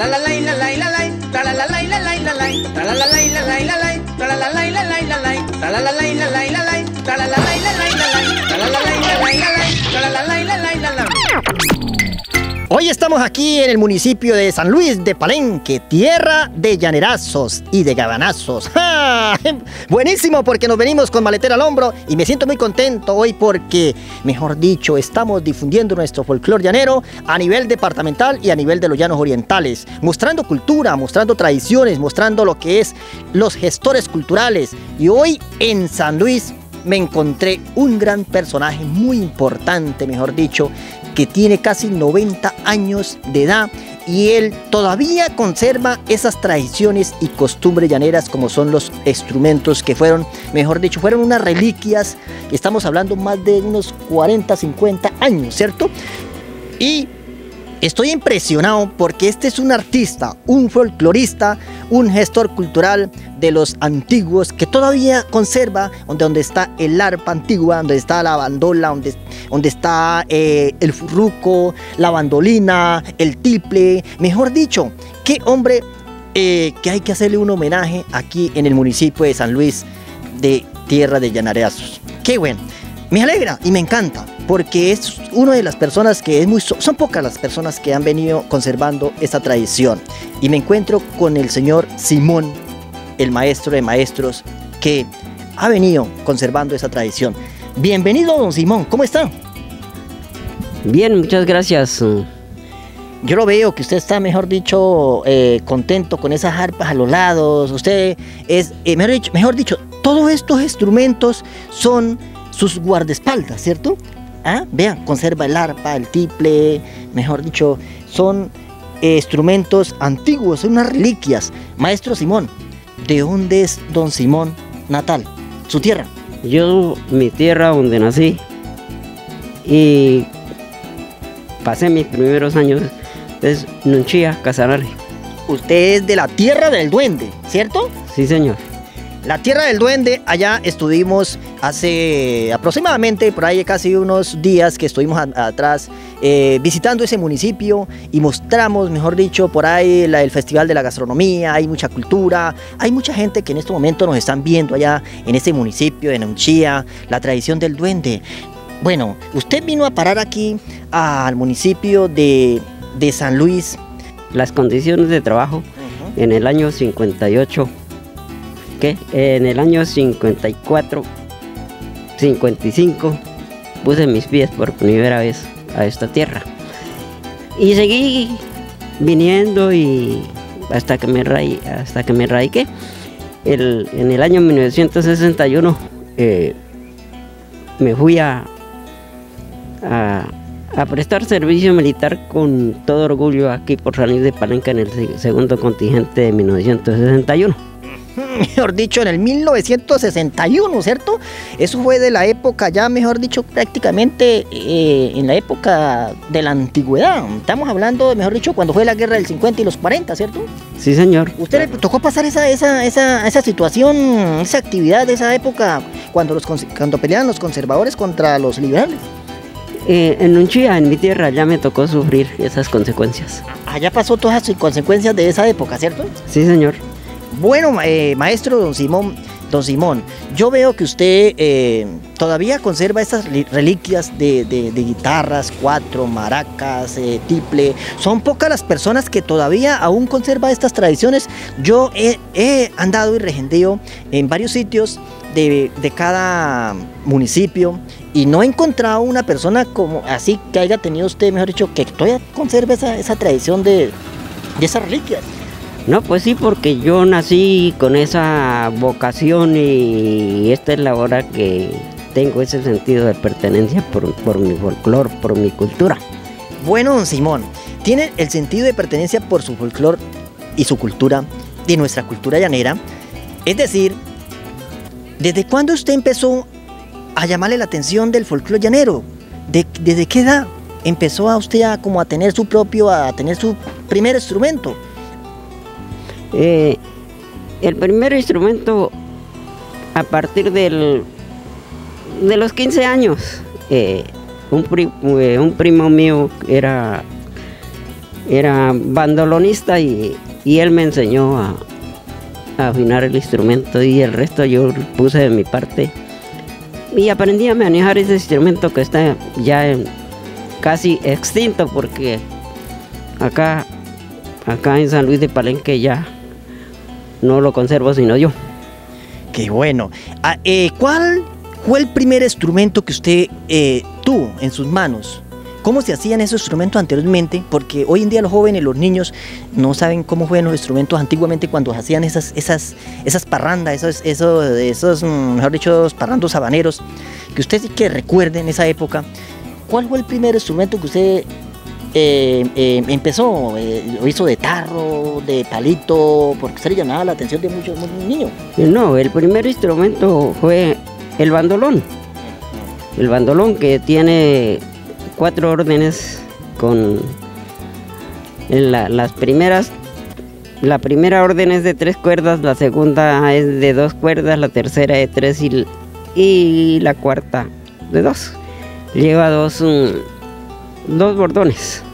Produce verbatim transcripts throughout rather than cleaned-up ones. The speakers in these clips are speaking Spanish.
Hoy estamos aquí en el municipio de San Luis de Palenque, tierra de llanerazos y de gabanazos. ¡Ja! Buenísimo, porque nos venimos con maletera al hombro y me siento muy contento hoy porque, mejor dicho, estamos difundiendo nuestro folclor llanero a nivel departamental y a nivel de los llanos orientales, mostrando cultura, mostrando tradiciones, mostrando lo que es los gestores culturales. Y hoy en San Luis me encontré un gran personaje muy importante, mejor dicho, que tiene casi noventa años de edad y él todavía conserva esas tradiciones y costumbres llaneras como son los instrumentos que fueron, mejor dicho, fueron unas reliquias. Estamos hablando más de unos cuarenta, cincuenta años, ¿cierto? Y estoy impresionado porque este es un artista, un folclorista, un gestor cultural de los antiguos que todavía conserva donde, donde está el arpa antigua, donde está la bandola, donde, donde está eh, el furruco, la bandolina, el tiple. Mejor dicho, qué hombre eh, que hay que hacerle un homenaje aquí en el municipio de San Luis de tierra de llanerazos. Qué bueno. Me alegra y me encanta porque es una de las personas que es muy... Son pocas las personas que han venido conservando esta tradición. Y me encuentro con el señor Simón, el maestro de maestros, que ha venido conservando esa tradición. Bienvenido, don Simón, ¿cómo está? Bien, muchas gracias. Yo lo veo que usted está, mejor dicho, eh, contento con esas arpas a los lados. Usted es, eh, mejor dicho, mejor dicho, todos estos instrumentos son sus guardaespaldas, ¿cierto? ¿Ah? Vean, conserva el arpa, el tiple, mejor dicho, son eh, instrumentos antiguos, son unas reliquias. Maestro Simón, ¿de dónde es don Simón natal? ¿Su tierra? Yo, mi tierra donde nací y pasé mis primeros años es Nunchía, Casanare. Usted es de la tierra del duende, ¿cierto? Sí, señor. La tierra del duende, allá estuvimos hace aproximadamente por ahí casi unos días que estuvimos a, atrás eh, visitando ese municipio y mostramos, mejor dicho, por ahí la, el Festival de la Gastronomía. Hay mucha cultura, hay mucha gente que en este momento nos están viendo allá en ese municipio de Nunchía, la tradición del duende. Bueno, usted vino a parar aquí al municipio de, de San Luis. Las condiciones de trabajo uh-huh. En el año cincuenta y ocho, ¿qué? En el año cincuenta y cuatro, cincuenta y cinco, puse mis pies por primera vez a esta tierra. Y seguí viniendo y hasta que me, raí, hasta que me radiqué. El, en el año mil novecientos sesenta y uno eh, me fui a, a, a prestar servicio militar con todo orgullo aquí por San Luis de Palenque en el segundo contingente de mil novecientos sesenta y uno. Mejor dicho, en el mil novecientos sesenta y uno, ¿cierto? Eso fue de la época ya, mejor dicho, prácticamente eh, en la época de la antigüedad. Estamos hablando, mejor dicho, cuando fue la guerra del cincuenta y los cuarenta, ¿cierto? Sí, señor. ¿Usted le tocó pasar esa, esa, esa, esa situación, esa actividad de esa época, cuando, los, cuando peleaban los conservadores contra los liberales? Eh, en Nunchía, en mi tierra, ya me tocó sufrir esas consecuencias. Allá pasó todas las consecuencias de esa época, ¿cierto? Sí, señor. Bueno, eh, maestro don Simón, don Simón, yo veo que usted eh, todavía conserva estas reliquias de, de, de guitarras, cuatro, maracas, eh, tiple. Son pocas las personas que todavía aún conservan estas tradiciones. Yo he, he andado y regendeado en varios sitios de, de cada municipio y no he encontrado una persona como así que haya tenido usted, mejor dicho, que todavía conserve esa, esa tradición de, de esas reliquias. No, pues sí, porque yo nací con esa vocación y esta es la hora que tengo ese sentido de pertenencia por, por mi folclor, por mi cultura. Bueno, don Simón, tiene el sentido de pertenencia por su folclor y su cultura, de nuestra cultura llanera. Es decir, ¿desde cuándo usted empezó a llamarle la atención del folclor llanero? ¿De, ¿Desde qué edad empezó a usted a, como a tener su propio, a tener su primer instrumento? Eh, el primer instrumento a partir del, de los quince años, eh, un, pri, eh, un primo mío era era bandolonista y, y él me enseñó a, a afinar el instrumento y el resto yo puse de mi parte. Y aprendí a manejar ese instrumento que está ya en, casi extinto porque acá, acá en San Luis de Palenque ya no lo conservo sino yo. Qué bueno. Ah, eh, ¿Cuál fue el primer instrumento que usted eh, tuvo en sus manos? ¿Cómo se hacían esos instrumentos anteriormente? Porque hoy en día los jóvenes, los niños, no saben cómo fueron los instrumentos antiguamente cuando hacían esas, esas, esas parrandas, esos, esos, esos, mejor dicho, esos parrandos habaneros, que usted sí que recuerde en esa época. ¿Cuál fue el primer instrumento que usted eh, eh, empezó? Eh, ¿Lo hizo de tarro, de palito? Porque usted le llamaba la atención de muchos, muchos niños. No, el primer instrumento fue el bandolón. El bandolón que tiene cuatro órdenes con en la, las primeras, la primera orden es de tres cuerdas, la segunda es de dos cuerdas, la tercera de tres y, y la cuarta de dos. Lleva dos, um, dos bordones.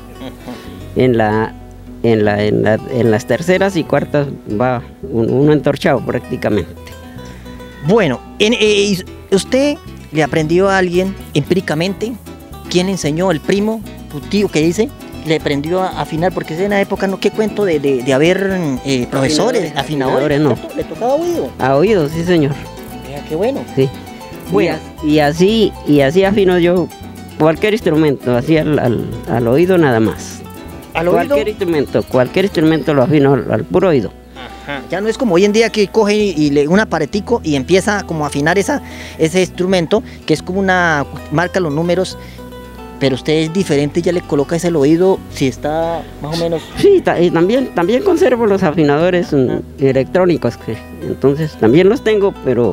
En, la, en, la, en, la, en las terceras y cuartas va un, uno entorchado prácticamente. Bueno, en, eh, ¿usted le aprendió a alguien empíricamente? ¿Quién le enseñó? ¿El primo? ¿Tu tío que dice? ¿Le aprendió a afinar? Porque es en la época, ¿no? ¿Qué cuento de, de, de haber eh, profesores, afinadores? afinadores no. ¿Le tocaba oído? A oído, sí señor. Mira, qué bueno. Sí. Bueno. Y, y así y así afino yo cualquier instrumento, así al, al, al oído nada más. ¿Al cualquier oído? instrumento, cualquier instrumento lo afino al, al puro oído. Ajá. Ya no es como hoy en día que coge y, y le un aparatico y empieza como a afinar esa, ese instrumento, que es como una, marca los números, pero usted es diferente, ya le coloca ese el oído, si está más o menos... Sí, ta, y también, también conservo los afinadores mm, electrónicos, que, entonces también los tengo, pero,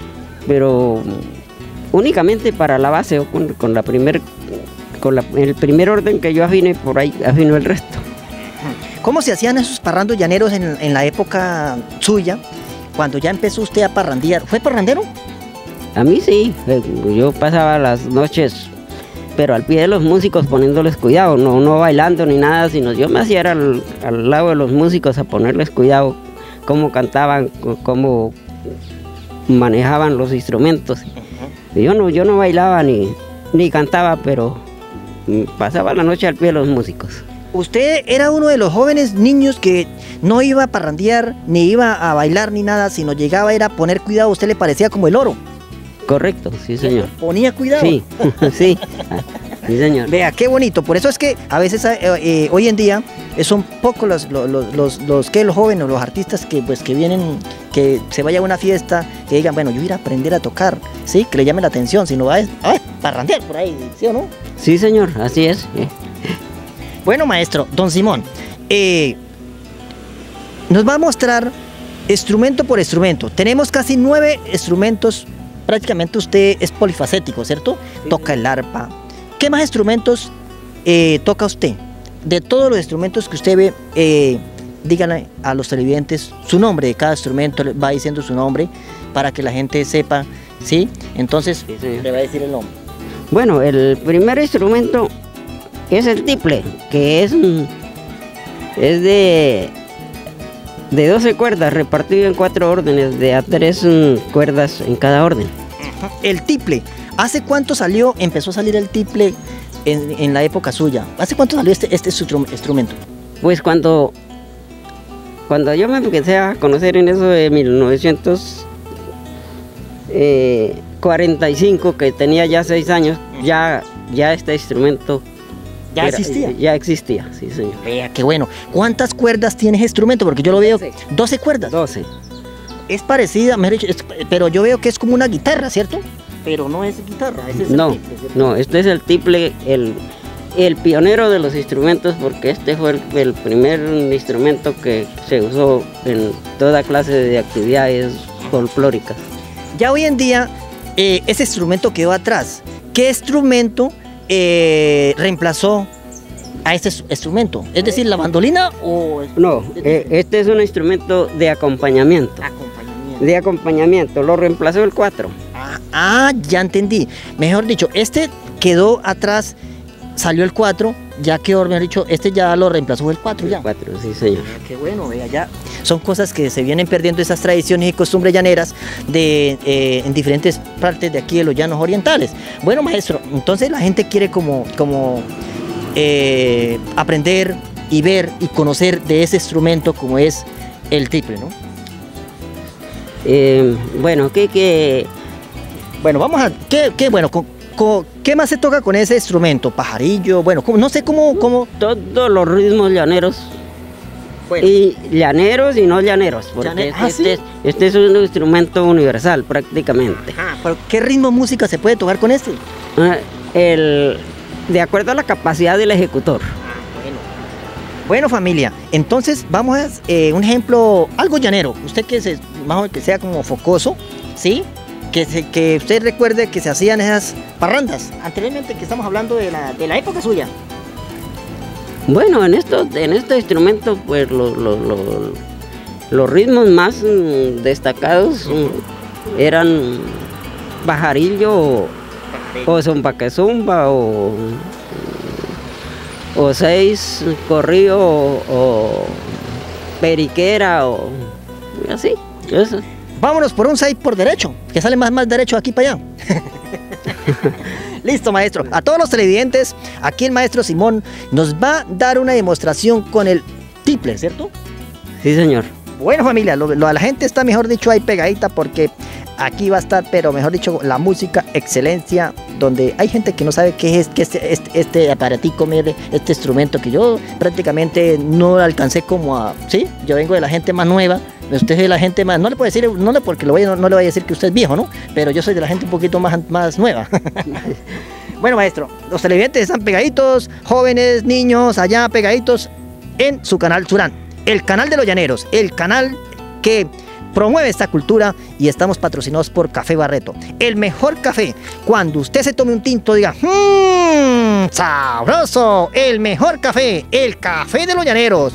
pero únicamente para la base o con, con la primer, con la, el primer orden que yo afine, por ahí afino el resto. ¿Cómo se hacían esos parrandos llaneros en, en la época suya, cuando ya empezó usted a parrandear? ¿Fue parrandero? A mí sí, yo pasaba las noches, pero al pie de los músicos poniéndoles cuidado, no, no bailando ni nada, sino yo me hacía al, al lado de los músicos a ponerles cuidado, cómo cantaban, cómo manejaban los instrumentos. Yo no, yo no bailaba ni, ni cantaba, pero pasaba la noche al pie de los músicos. Usted era uno de los jóvenes niños que no iba a parrandear, ni iba a bailar ni nada, sino llegaba era a poner cuidado. ¿Usted le parecía como el oro? Correcto, sí señor. ¿Ponía cuidado? Sí, sí, sí señor. Vea, qué bonito. Por eso es que a veces eh, eh, hoy en día eh, son pocos los, los, los, los, los, que los jóvenes, los artistas que, pues, que vienen, que se vaya a una fiesta, que digan, bueno, yo voy a ir a aprender a tocar, ¿sí? Que le llame la atención, sino va a, a parrandear por ahí, ¿sí o no? Sí señor, así es. Bueno, maestro, don Simón, eh, nos va a mostrar instrumento por instrumento. Tenemos casi nueve instrumentos. Prácticamente usted es polifacético, ¿cierto? Sí. Toca el arpa. ¿Qué más instrumentos eh, toca usted? De todos los instrumentos que usted ve, eh, díganle a los televidentes su nombre de cada instrumento, va diciendo su nombre para que la gente sepa, ¿sí? Entonces, sí, sí. Le va a decir el nombre. Bueno, el primer instrumento es el tiple, que es, es de, de doce cuerdas, repartido en cuatro órdenes, de a tres cuerdas en cada orden. El tiple, ¿hace cuánto salió, empezó a salir el tiple en, en la época suya? ¿Hace cuánto salió este, este instrumento? Pues cuando, cuando yo me empecé a conocer en eso de mil novecientos cuarenta y cinco, que tenía ya seis años, ya, ya este instrumento... ¿Ya Era, existía? Ya existía, sí señor. Vea, qué bueno. ¿Cuántas cuerdas tiene ese instrumento? Porque yo lo veo... doce. ¿doce cuerdas? doce. Es parecida, es, pero yo veo que es como una guitarra, ¿cierto? Pero no es guitarra, ese es no, el tiple, ¿cierto? No, este es el tiple, el, el pionero de los instrumentos, porque este fue el, el primer instrumento que se usó en toda clase de actividades folclóricas. Ya hoy en día, eh, ese instrumento quedó atrás. ¿Qué instrumento Eh, reemplazó a este instrumento? ¿Es decir, la mandolina o...? No, eh, este es un instrumento de acompañamiento. Acompañamiento. De acompañamiento, lo reemplazó el cuatro. Ah, ah, ya entendí. Mejor dicho, este quedó atrás, salió el cuatro, ya quedó, me han dicho, este ya lo reemplazó el cuatro ya. El cuatro, sí señor. Ah, qué bueno, vea, ya son cosas que se vienen perdiendo, esas tradiciones y costumbres llaneras de, eh, en diferentes partes de aquí de los llanos orientales. Bueno, maestro, entonces la gente quiere como, como eh, aprender y ver y conocer de ese instrumento como es el tiple, ¿no? Eh, bueno, ¿qué, qué? Bueno, vamos a, ¿qué, qué bueno, con, con, ¿qué más se toca con ese instrumento? Pajarillo, bueno, no sé cómo, cómo... Todos los ritmos llaneros. Bueno. Y llaneros y no llaneros, porque Llane... este, ¿Ah, sí? este es un instrumento universal prácticamente. Ah, ¿pero qué ritmo de música se puede tocar con este? Ah, el, de acuerdo a la capacidad del ejecutor. Bueno, bueno familia, entonces vamos a eh, un ejemplo, algo llanero, usted que, se, más o menos que sea como focoso, ¿sí? Que, se, que usted recuerde que se hacían esas parrandas, anteriormente que estamos hablando de la, de la época suya. Bueno, en esto, en este instrumento, pues lo, lo, lo, los ritmos más mm, destacados mm, eran pajarillo o, o zumba que zumba o, o seis corrido o, o periquera o así, eso. Vámonos por un seis por derecho, que sale más, más derecho aquí para allá. Listo, maestro. A todos los televidentes, aquí el maestro Simón nos va a dar una demostración con el tiple, ¿cierto? Sí, señor. Bueno, familia, lo, lo, la gente está, mejor dicho, ahí pegadita porque aquí va a estar, pero mejor dicho, la música excelencia, donde hay gente que no sabe qué es qué este, este, este aparatico, mire, este instrumento que yo prácticamente no alcancé como a... Sí, yo vengo de la gente más nueva, usted es de la gente más... No le puedo decir, no le, porque lo voy, no, no le voy a decir que usted es viejo, ¿no? Pero yo soy de la gente un poquito más, más nueva. Bueno, maestro, los televidentes están pegaditos, jóvenes, niños, allá pegaditos en su canal Surán, el canal de los llaneros, el canal que promueve esta cultura, y estamos patrocinados por Café Barreto, el mejor café. Cuando usted se tome un tinto diga mmm, sabroso, el mejor café, el café de los llaneros.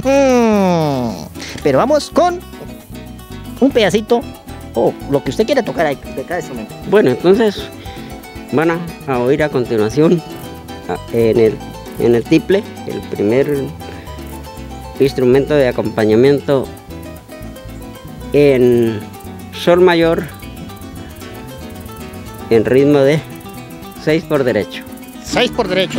Pero vamos con un pedacito o lo que usted quiera tocar ahí, de cada instrumento. Bueno, entonces van a, a oír a continuación a, en, el, en el tiple, el primer instrumento de acompañamiento en sol mayor, en ritmo de seis por derecho. seis por derecho.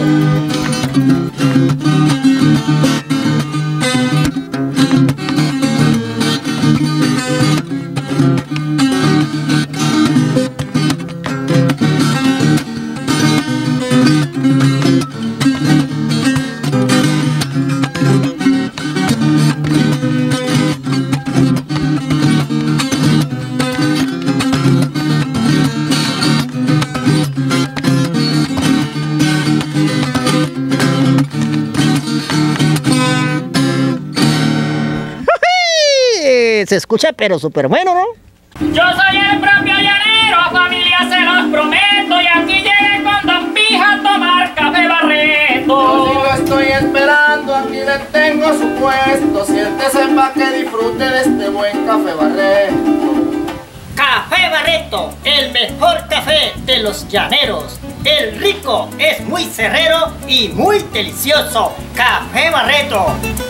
Se escucha pero súper bueno, ¿no? Yo soy el propio llanero, familia, se los prometo, y aquí llegué con Don Pija a tomar Café Barreto. Yo sí lo estoy esperando, aquí le tengo su puesto, siéntese pa' que disfrute de este buen Café Barreto. Café Barreto, el mejor café de los llaneros. El rico es muy cerrero y muy delicioso. Café Barreto.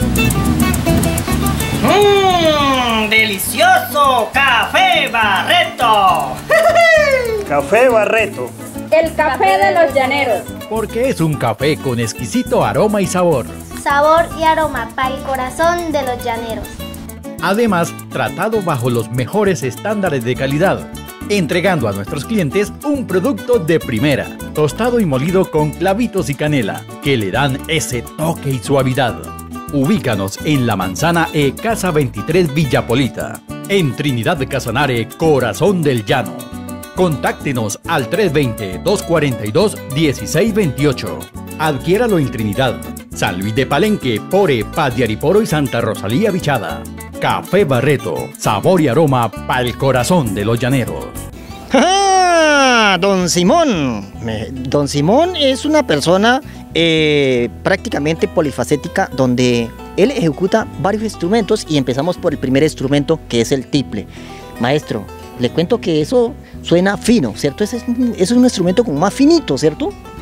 ¡Mmm! ¡Delicioso! ¡Café Barreto! Café Barreto. El café de los llaneros. Porque es un café con exquisito aroma y sabor. Sabor y aroma para el corazón de los llaneros. Además, tratado bajo los mejores estándares de calidad, entregando a nuestros clientes un producto de primera, tostado y molido con clavitos y canela, que le dan ese toque y suavidad. Ubícanos en La Manzana E, Casa veintitrés Villapolita, en Trinidad de Casanare, Corazón del Llano. Contáctenos al tres dos cero, dos cuatro dos, uno seis dos ocho. Adquiéralo en Trinidad, San Luis de Palenque, Pore, Paz de Ariporo y Santa Rosalía Bichada. Café Barreto, sabor y aroma para el corazón de los llaneros. ¡Ah! Don Simón. Don Simón es una persona eh, prácticamente polifacética, donde él ejecuta varios instrumentos, y empezamos por el primer instrumento, que es el tiple. Maestro, le cuento que eso suena fino, ¿cierto? Ese es, ese es un instrumento como más finito, ¿cierto?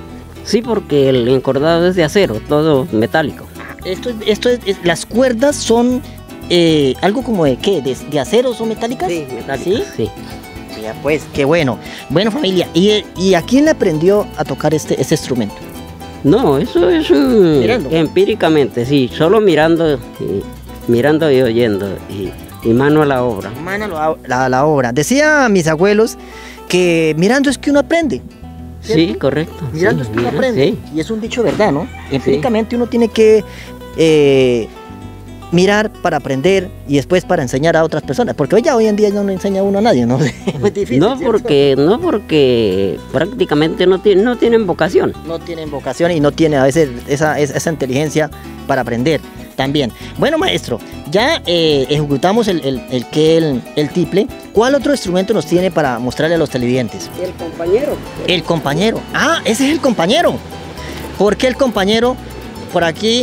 Sí, porque el encordado es de acero, todo metálico. Esto, esto es, es- las cuerdas son eh, algo como de qué, de, de acero, son metálicas. Sí, metálico. ¿Sí? Sí. Ya pues, qué bueno. Bueno, familia, ¿y, y a quién le aprendió a tocar este, este instrumento? No, eso es uh, Mirando. empíricamente, sí, solo mirando, y, mirando y oyendo, y, y mano a la obra. Mano a la, la obra. Decía mis abuelos que mirando es que uno aprende. Sí, correcto. Mirando sí, es que uno mira, aprende. sí. Y es un dicho verdad, ¿no? Empíricamente uno tiene que eh, mirar para aprender y después para enseñar a otras personas. Porque hoy ya hoy en día no le enseña uno a nadie, ¿no? Es muy difícil, No ¿cierto? porque, no porque prácticamente no, tienen no tienen vocación. No tienen vocación y no tiene a veces esa, esa, esa inteligencia para aprender también. Bueno, maestro, ya eh, ejecutamos el, el, el, que el, el tiple. ¿Cuál otro instrumento nos tiene para mostrarle a los televidentes? El compañero. El compañero. Ah, ese es el compañero. ¿Por qué el compañero? Por aquí.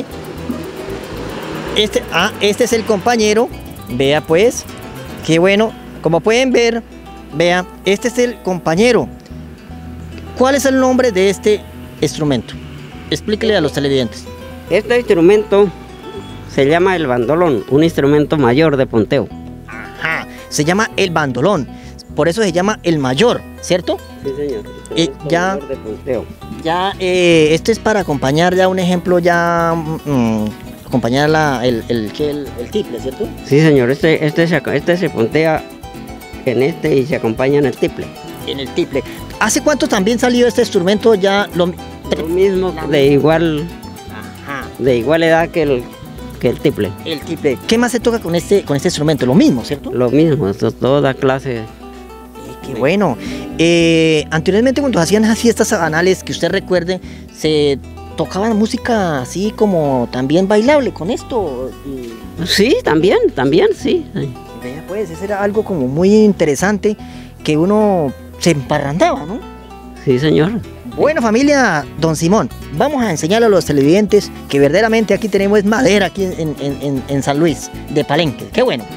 Este, ah, este es el compañero. Vea pues. Qué bueno. Como pueden ver, vea, este es el compañero. ¿Cuál es el nombre de este instrumento? Explíquele a los televidentes. Este instrumento se llama el bandolón, un instrumento mayor de punteo. Ajá. Se llama el bandolón. Por eso se llama el mayor, ¿cierto? Sí, señor. Y Instrumento ya- mayor de punteo. Ya, eh, esto es para acompañar ya un ejemplo ya, mm, acompañar la, el, el, ¿qué? el, el tiple, ¿cierto? Sí, señor. Este, este, se, este se puntea en este y se acompaña en el tiple. En el tiple. ¿Hace cuánto también salió este instrumento ya? Lo, Lo mismo, de igual, Ajá, de igual edad que el, que el tiple. el tiple. ¿Qué más se toca con este, con este instrumento? Lo mismo, ¿cierto? Lo mismo, esto, toda clase. Qué bueno. Eh, anteriormente cuando hacían esas fiestas sabanales, que usted recuerde, se tocaban música así como también bailable con esto. Y, Sí, también, también, sí. vea pues, eso era algo como muy interesante que uno se emparrandaba, ¿no? Sí, señor. Bueno, familia, don Simón, vamos a enseñarle a los televidentes que verdaderamente aquí tenemos madera aquí en, en- en- en San Luis de Palenque. Qué bueno.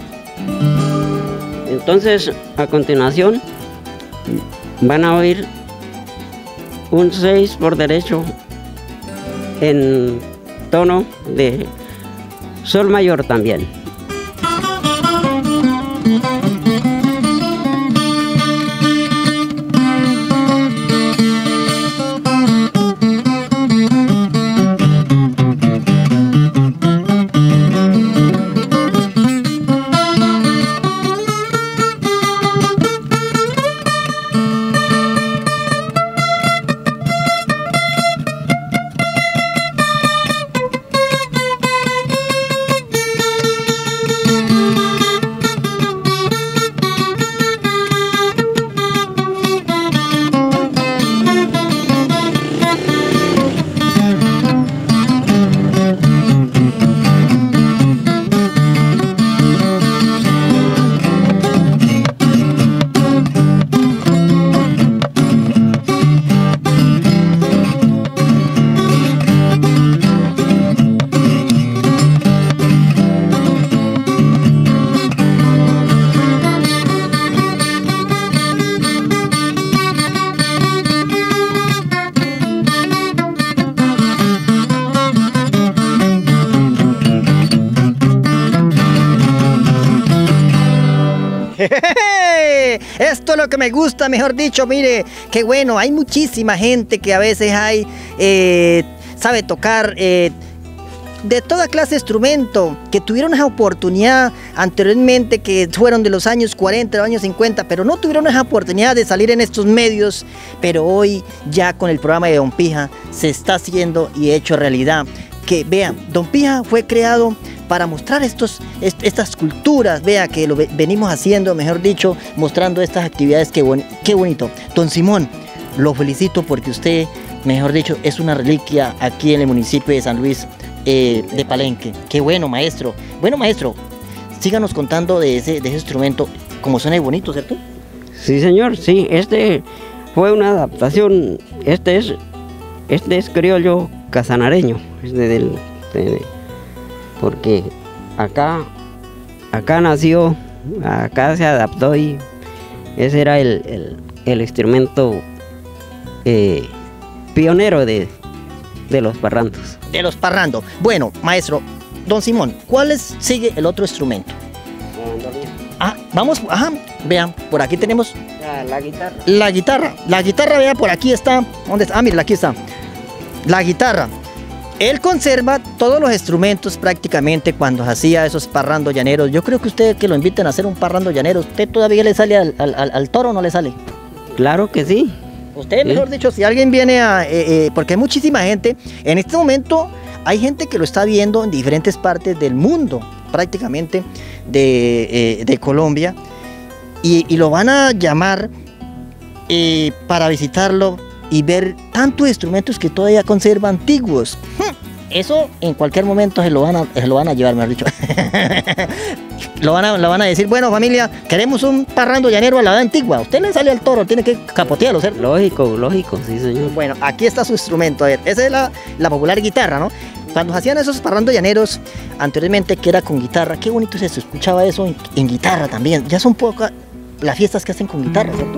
Entonces, a continuación, van a oír un seis por derecho en tono de sol mayor también. Esto es lo que me gusta, mejor dicho, mire, qué bueno, hay muchísima gente que a veces hay, eh, sabe tocar eh, de toda clase de instrumento, que tuvieron esa oportunidad anteriormente, que fueron de los años cuarenta, de los años cincuenta, pero no tuvieron esa oportunidad de salir en estos medios, pero hoy ya con el programa de Don Pija se está haciendo y hecho realidad. Que vean, Don Pija fue creado para mostrar estos, est estas culturas, vea que lo ve venimos haciendo, mejor dicho, mostrando estas actividades, qué, bon qué bonito. Don Simón, lo felicito porque usted, mejor dicho, es una reliquia aquí en el municipio de San Luis eh, de Palenque. Qué bueno, maestro. Bueno, maestro, síganos contando de ese, de ese instrumento, como suena bonito, ¿cierto? Sí, señor, sí, este fue una adaptación, este es, este es criollo casanareño, es de, del, de, porque acá, acá nació, acá se adaptó y ese era el, el, el instrumento eh, pionero de, de los parrandos. De los parrandos. Bueno, maestro, don Simón, ¿cuál es, sigue el otro instrumento? Ah, vamos, ajá, vean, por aquí tenemos La, la guitarra. la guitarra. La guitarra, vea, por aquí está. ¿Dónde está? Ah, mira, aquí está. La guitarra. Él conserva todos los instrumentos prácticamente cuando hacía esos parrandos llaneros. Yo creo que usted que lo inviten a hacer un parrando llanero, ¿usted todavía le sale al, al, al toro o no le sale? Claro que sí. Usted, Sí. mejor dicho, si alguien viene a... eh, eh, porque hay muchísima gente, en este momento hay gente que lo está viendo en diferentes partes del mundo, prácticamente de, eh, de Colombia, y, y lo van a llamar eh, para visitarlo y ver tantos instrumentos que todavía conserva antiguos. Hmm, Eso en cualquier momento se lo van a, se lo van a llevar, mejor dicho. lo, van a, lo van a decir, bueno familia, queremos un parrando llanero a la edad antigua. Usted le sale al toro, tiene que capotearlo, ¿cierto? Lógico, lógico, sí señor. Bueno, aquí está su instrumento. A ver, esa es la, la popular guitarra, ¿no? Cuando hacían esos parrandos llaneros anteriormente, que era con guitarra, qué bonito se escuchaba eso en, en guitarra también. Ya son pocas las fiestas que hacen con guitarra, ¿cierto?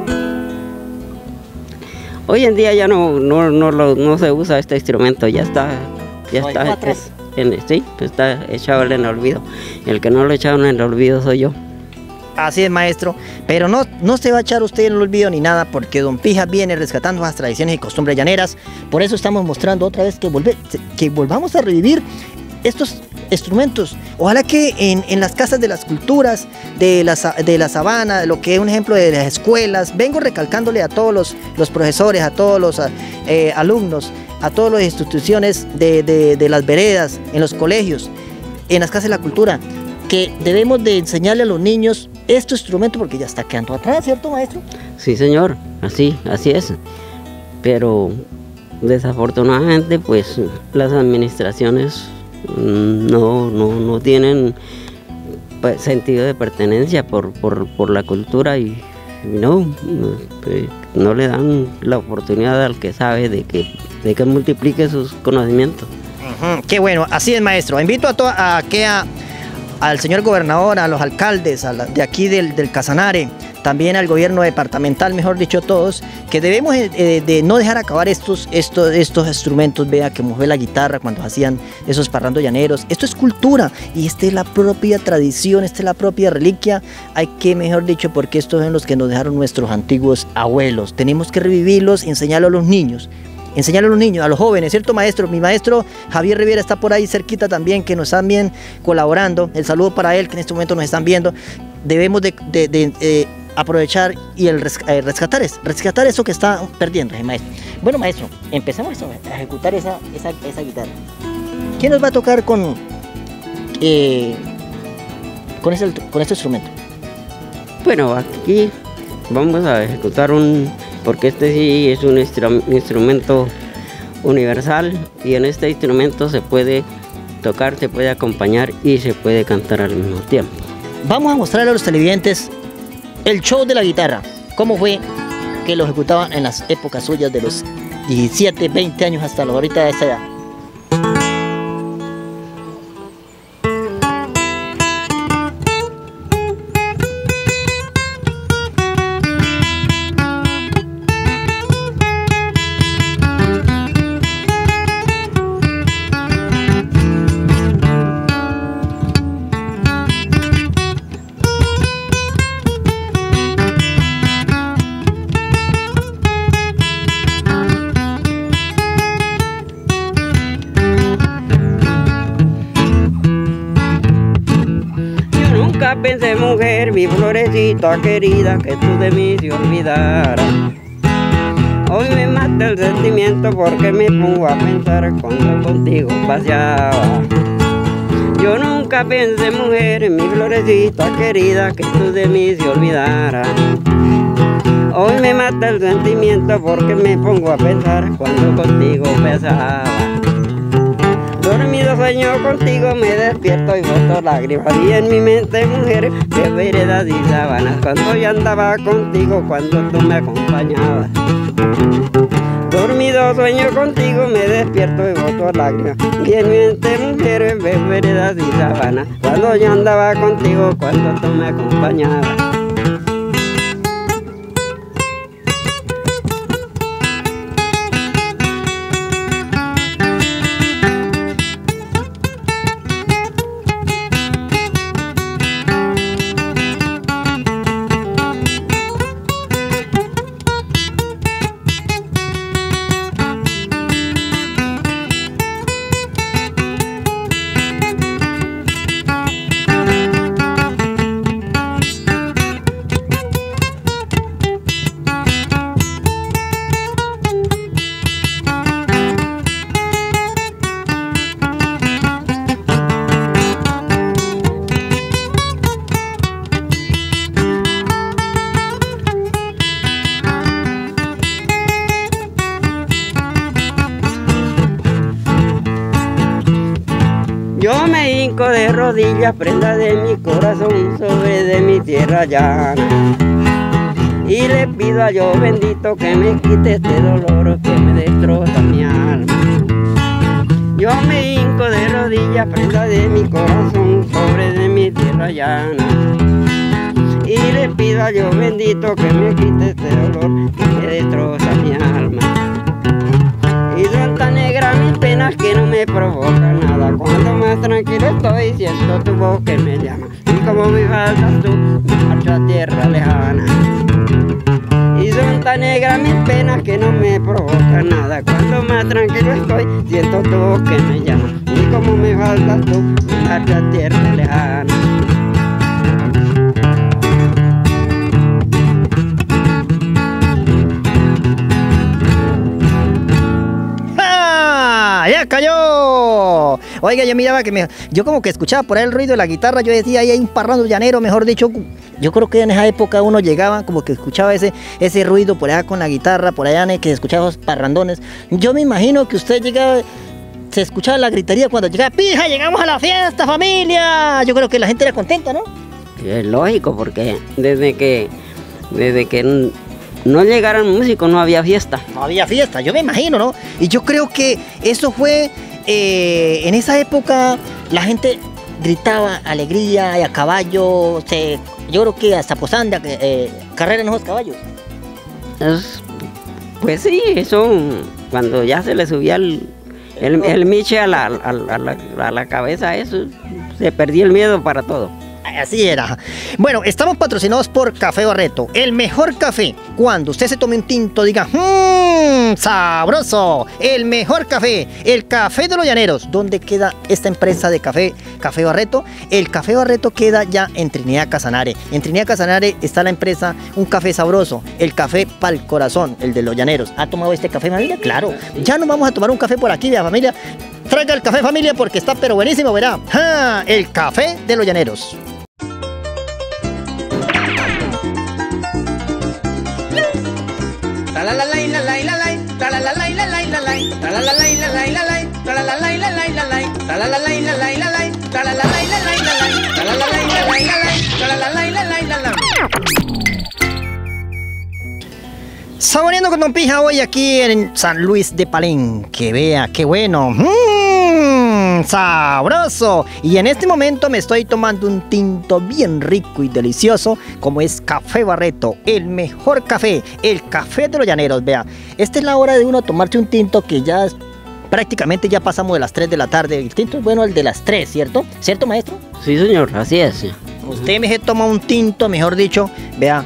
Hoy en día ya no, no, no, lo- no se usa este instrumento, ya está, ya No, está, dejó atrás. en- sí, está echado en el olvido. El que no lo echaron en el olvido soy yo. Así es, maestro. Pero no, no se va a echar usted en el olvido ni nada, porque Don Pija viene rescatando las tradiciones y costumbres llaneras. Por eso estamos mostrando otra vez que, volver, que volvamos a revivir estos instrumentos. Ojalá que en, en las casas de las culturas, de la, sa- de la sabana, de lo que es un ejemplo de las escuelas, vengo recalcándole a todos los, los profesores, a todos los eh, alumnos, a todas las instituciones de, de, de las veredas, en los colegios, en las casas de la cultura, que debemos de enseñarle a los niños estos instrumentos porque ya está quedando atrás, ¿cierto, maestro? Sí señor, así, así es. Pero desafortunadamente pues las administraciones mm, no, no, no tienen pues, sentido de pertenencia por, por, por la cultura y, y no, no, pues, no le dan la oportunidad al que sabe de que, de que multiplique sus conocimientos. Ujú, qué bueno, así es, maestro. Invito a, to- a que a, al señor gobernador, a los alcaldes a la- de aquí del, del Casanare, también al gobierno departamental, mejor dicho, todos, que debemos eh, eh, de no dejar acabar estos, estos, estos instrumentos. Vea que fue la guitarra cuando hacían esos parrandos llaneros. Esto es cultura y esta es la propia tradición, esta es la propia reliquia. Hay que, mejor dicho, porque estos son los que nos dejaron nuestros antiguos abuelos. Tenemos que revivirlos y enseñarlos a los niños. Enseñarle a los niños, a los jóvenes, ¿cierto, maestro? Mi maestro Javier Rivera está por ahí cerquita también, que nos están bien colaborando. El saludo para él, que en este momento nos están viendo. Debemos de, de- de, eh, aprovechar y el res- eh, rescatar, es, rescatar eso que está perdiendo, eh, maestro. Bueno, maestro, empezamos a ejecutar esa, esa, esa guitarra. ¿Quién nos va a tocar con, eh, con, ese, con este instrumento? Bueno, aquí vamos a ejecutar un, porque este sí es un instru- instrumento universal y en este instrumento se puede tocar, se puede acompañar y se puede cantar al mismo tiempo. Vamos a mostrarle a los televidentes el show de la guitarra. Cómo fue que lo ejecutaban en las épocas suyas de los diecisiete, veinte años hasta la ahorita de esta edad. Yo nunca pensé, mujer, mi florecita querida, que tú de mí te olvidaras. Hoy me mata el sentimiento porque me pongo a pensar cuando contigo paseaba. Yo nunca pensé, mujer, mi florecita querida, que tú de mí te olvidaras. Hoy me mata el sentimiento porque me pongo a pensar cuando contigo pasaba. Dormido sueño contigo, me despierto y boto lágrimas. Y en mi mente, mujer, que veredas y sábanas. Cuando yo andaba contigo, cuando tú me acompañabas. Dormido sueño contigo, me despierto y boto lágrimas. Y en mi mente, mujer, que veredas y sábanas. Cuando yo andaba contigo, cuando tú me acompañabas. Yo me hinco de rodillas, prenda de mi corazón, sobre de mi tierra llana. Y le pido a Dios bendito que me quite este dolor que me destroza mi alma. Yo me hinco de rodillas, prenda de mi corazón, sobre de mi tierra llana. Y le pido a Dios bendito que me quite este dolor que me destroza mi alma. Y son tan negras mis penas que no me provocan nada. Cuando más tranquilo estoy, siento tu voz que me llama. Y como me faltas tú, me marcho a tierra lejana. Y son tan negras mis penas que no me provocan nada. Cuando más tranquilo estoy, siento tu voz que me llama. Y como me faltas tú, me marcho a tierra lejana. ¡Ya cayó! Oiga, yo miraba que me, yo como que escuchaba por ahí el ruido de la guitarra, yo decía, ahí hay un parrando llanero, mejor dicho. Yo creo que en esa época uno llegaba como que escuchaba ese, ese ruido por allá con la guitarra, por allá que escuchaba los parrandones. Yo me imagino que usted llegaba, se escuchaba la gritería cuando llegaba, ¡pija, llegamos a la fiesta, familia! Yo creo que la gente era contenta, ¿no? Es lógico, porque desde que, desde que no llegaran músicos no había fiesta. No había fiesta, yo me imagino, ¿no? Y yo creo que eso fue, eh, en esa época la gente gritaba alegría y a caballo, se, yo creo que hasta posanda, eh, carrera en esos caballos. Es, pues sí, eso, cuando ya se le subía el, el, el miche a la, a, la, a, la, a la cabeza, eso, se perdía el miedo para todo. Así era. Bueno, estamos patrocinados por Café Barreto, el mejor café. Cuando usted se tome un tinto, diga, mmm, sabroso, el mejor café, el café de los llaneros. ¿Dónde queda esta empresa de café, Café Barreto? El Café Barreto queda ya en Trinidad Casanare. En Trinidad Casanare está la empresa, un café sabroso, el café pa'l corazón, el de los llaneros. ¿Ha tomado este café, familia? Claro. Ya nos vamos a tomar un café por aquí, vea, familia. Traiga el café, familia, porque está pero buenísimo, verá. ¡Ja! El café de los llaneros. Saboreando con Don Pija hoy aquí en San Luis de Palenque. Vea, qué bueno. Mmm, sabroso. Y en este momento me estoy tomando un tinto bien rico y delicioso, como es Café Barreto, el mejor café, el café de los llaneros. Vea, esta es la hora de uno tomarse un tinto que ya es, prácticamente ya pasamos de las tres de la tarde. El tinto es bueno el de las tres, ¿cierto? ¿Cierto, maestro? Sí, señor, así es. Usted me toma un tinto, mejor dicho, vea.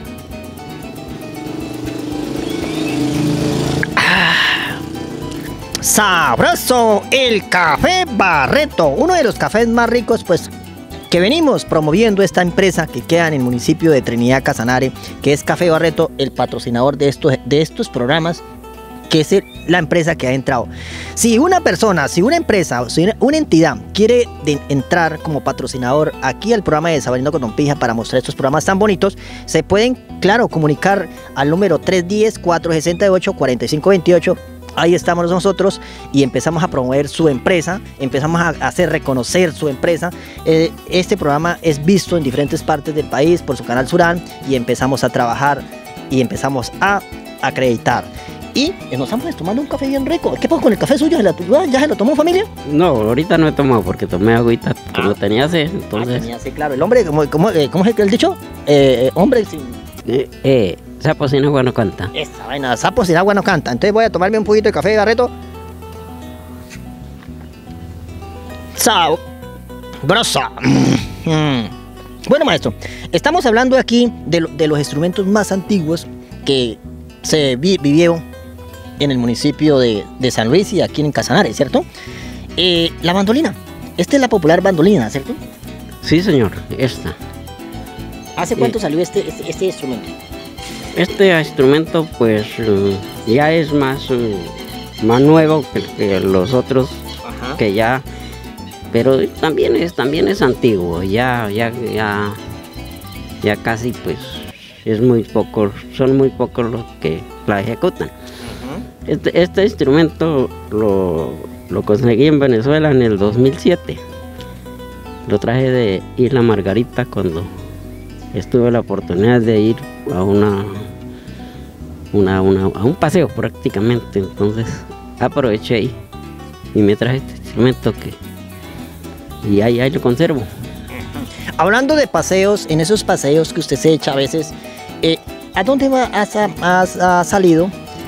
Sabroso, el Café Barreto, uno de los cafés más ricos, pues, que venimos promoviendo esta empresa que queda en el municipio de Trinidad Casanare, que es Café Barreto, el patrocinador de estos, de estos programas, que es el, la empresa que ha entrado. Si una persona, si una empresa, si una, una entidad quiere de, entrar como patrocinador aquí al programa de Saboreando con Don Pija para mostrar estos programas tan bonitos, se pueden, claro, comunicar al número tres uno cero, cuatro seis ocho, cuatro cinco dos ocho. Ahí estamos nosotros y empezamos a promover su empresa, empezamos a hacer reconocer su empresa. Eh, este programa es visto en diferentes partes del país por su canal Surán y empezamos a trabajar y empezamos a acreditar. Y nos estamos tomando un café bien rico. ¿Qué pasa con el café suyo? ¿Ya se lo tomó, familia? No, ahorita no he tomado porque tomé agüita, porque ah. lo tenía sed, entonces... Ah, tenía sed, claro. El hombre, ¿cómo, cómo, eh, ¿cómo es el dicho? Eh, eh, hombre sin... Eh, eh. Sapo sin agua no canta. Esa vaina, sapo sin agua no canta. Entonces voy a tomarme un poquito de café de Barreto. Sabrosa. Mm. Bueno, maestro, estamos hablando aquí de, de los instrumentos más antiguos que se vi, vivieron en el municipio de, de San Luis y aquí en Casanare, ¿cierto? Eh, la bandolina. Esta es la popular bandolina, ¿cierto? Sí, señor, esta. ¿Hace cuánto eh. salió este, este, este instrumento? Este instrumento pues ya es más, más nuevo que, que los otros. Ajá. Que ya, pero también es, también es antiguo, ya, ya, ya, ya casi pues es muy poco, son muy pocos los que la ejecutan. Uh-huh. este, este instrumento lo, lo conseguí en Venezuela en el dos mil siete. lo traje de Isla Margarita cuando estuve la oportunidad de ir a una, una, una a un paseo prácticamente. Entonces aproveché y, y me traje este instrumento que y ahí, ahí lo conservo. Hablando de paseos, en esos paseos que usted se echa a veces, eh, ¿a dónde va, has, has, has salido?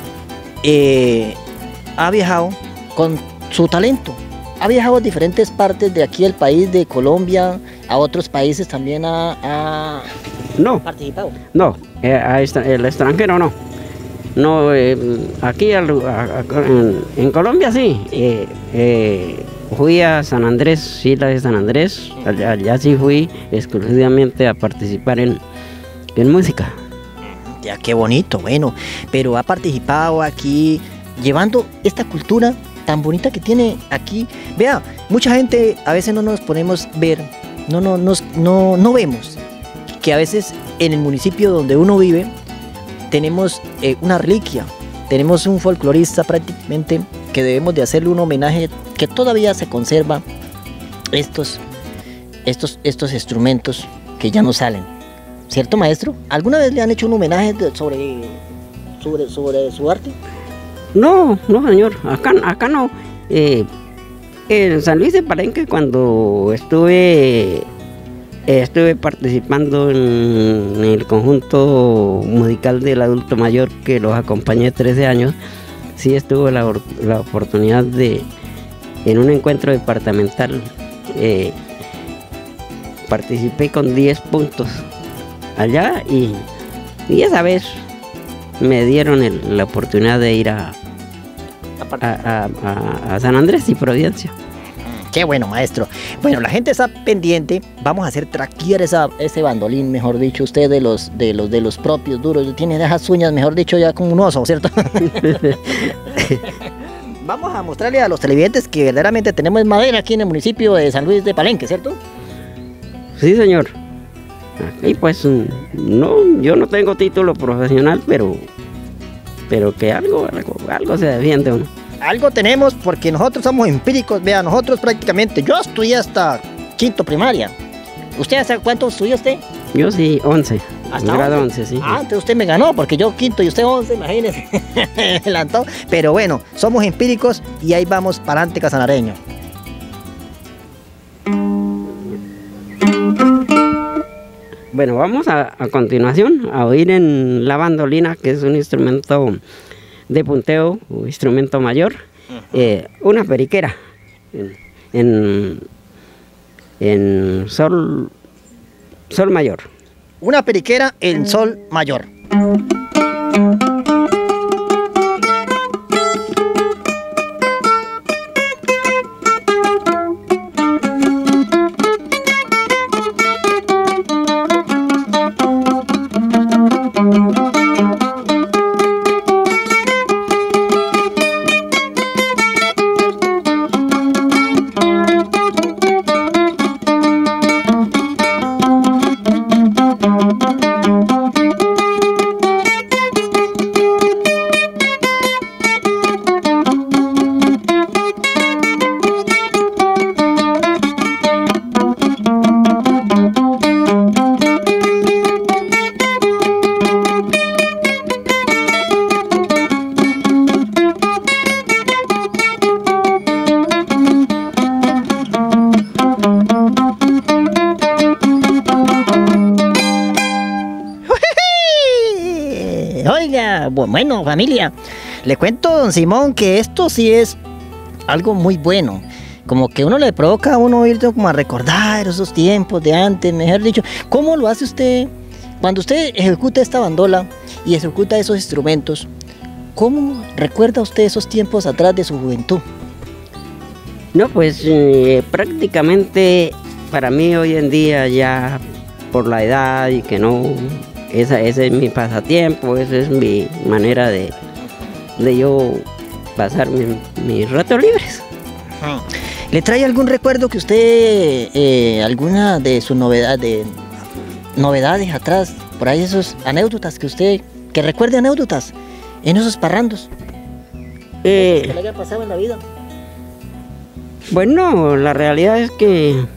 Eh, ha viajado con su talento. Ha viajado a diferentes partes de aquí del país, de Colombia, a otros países también ha, ha no, participado. No, eh, a esta, el extranjero no. No, eh, aquí al, a, a, en, en Colombia sí. Eh, eh, fui a San Andrés, Isla de San Andrés. Allá, allá sí fui exclusivamente a participar en, en música. Ya, qué bonito, bueno. Pero ha participado aquí, llevando esta cultura tan bonita que tiene aquí. Vea, mucha gente a veces no nos ponemos ver, no, no, nos, no, no vemos que a veces en el municipio donde uno vive tenemos eh, una reliquia, tenemos un folclorista prácticamente que debemos de hacerle un homenaje, que todavía se conserva estos, estos, estos instrumentos que ya no salen. ¿Cierto, maestro? ¿Alguna vez le han hecho un homenaje de, sobre, sobre, sobre su arte? No, no señor, acá, acá no. Eh, en San Luis de Palenque cuando estuve, eh, estuve participando en el conjunto musical del adulto mayor que los acompañé trece años, sí estuve la, la oportunidad de, en un encuentro departamental, eh, participé con diez puntos allá y, y esa vez me dieron el, la oportunidad de ir a A, a, a San Andrés y Providencia. Qué bueno, maestro. Bueno, la gente está pendiente. Vamos a hacer traquear esa, ese bandolín, mejor dicho, usted de los de los de los propios duros. Tiene esas uñas, mejor dicho, ya como un oso, ¿cierto? Vamos a mostrarle a los televidentes que verdaderamente tenemos madera aquí en el municipio de San Luis de Palenque, ¿cierto? Sí, señor. Y pues no, yo no tengo título profesional, pero pero que algo, algo, algo se defiende uno. Algo tenemos porque nosotros somos empíricos, vea, nosotros prácticamente, yo estudié hasta quinto primaria. ¿Usted hace cuánto estudió usted? Yo sí, once. ¿Hasta grado once, sí. Ah, entonces usted me ganó porque yo quinto y usted once, imagínese. Adelantó. Pero bueno, somos empíricos y ahí vamos para adelante, casanareño. Bueno, vamos a, a continuación a oír en la bandolina, que es un instrumento de punteo, un instrumento mayor, uh-huh. eh, una periquera en, en, en sol, sol mayor. Una periquera en sol mayor. Oiga, bueno, familia, le cuento, don Simón, que esto sí es algo muy bueno. Como que uno le provoca a uno ir como a recordar esos tiempos de antes, mejor dicho. ¿Cómo lo hace usted cuando usted ejecuta esta bandola y ejecuta esos instrumentos? ¿Cómo recuerda usted esos tiempos atrás de su juventud? No, pues eh, prácticamente para mí hoy en día ya por la edad y que no, esa, ese es mi pasatiempo, esa es mi manera de, de yo pasar mi, mis ratos libres. ¿Le trae algún recuerdo que usted, eh, alguna de sus novedades, de novedades atrás, por ahí esos anécdotas que usted, que recuerde anécdotas en esos parrandos? Eh, ¿Qué le haya pasado en la vida? Bueno, la realidad es que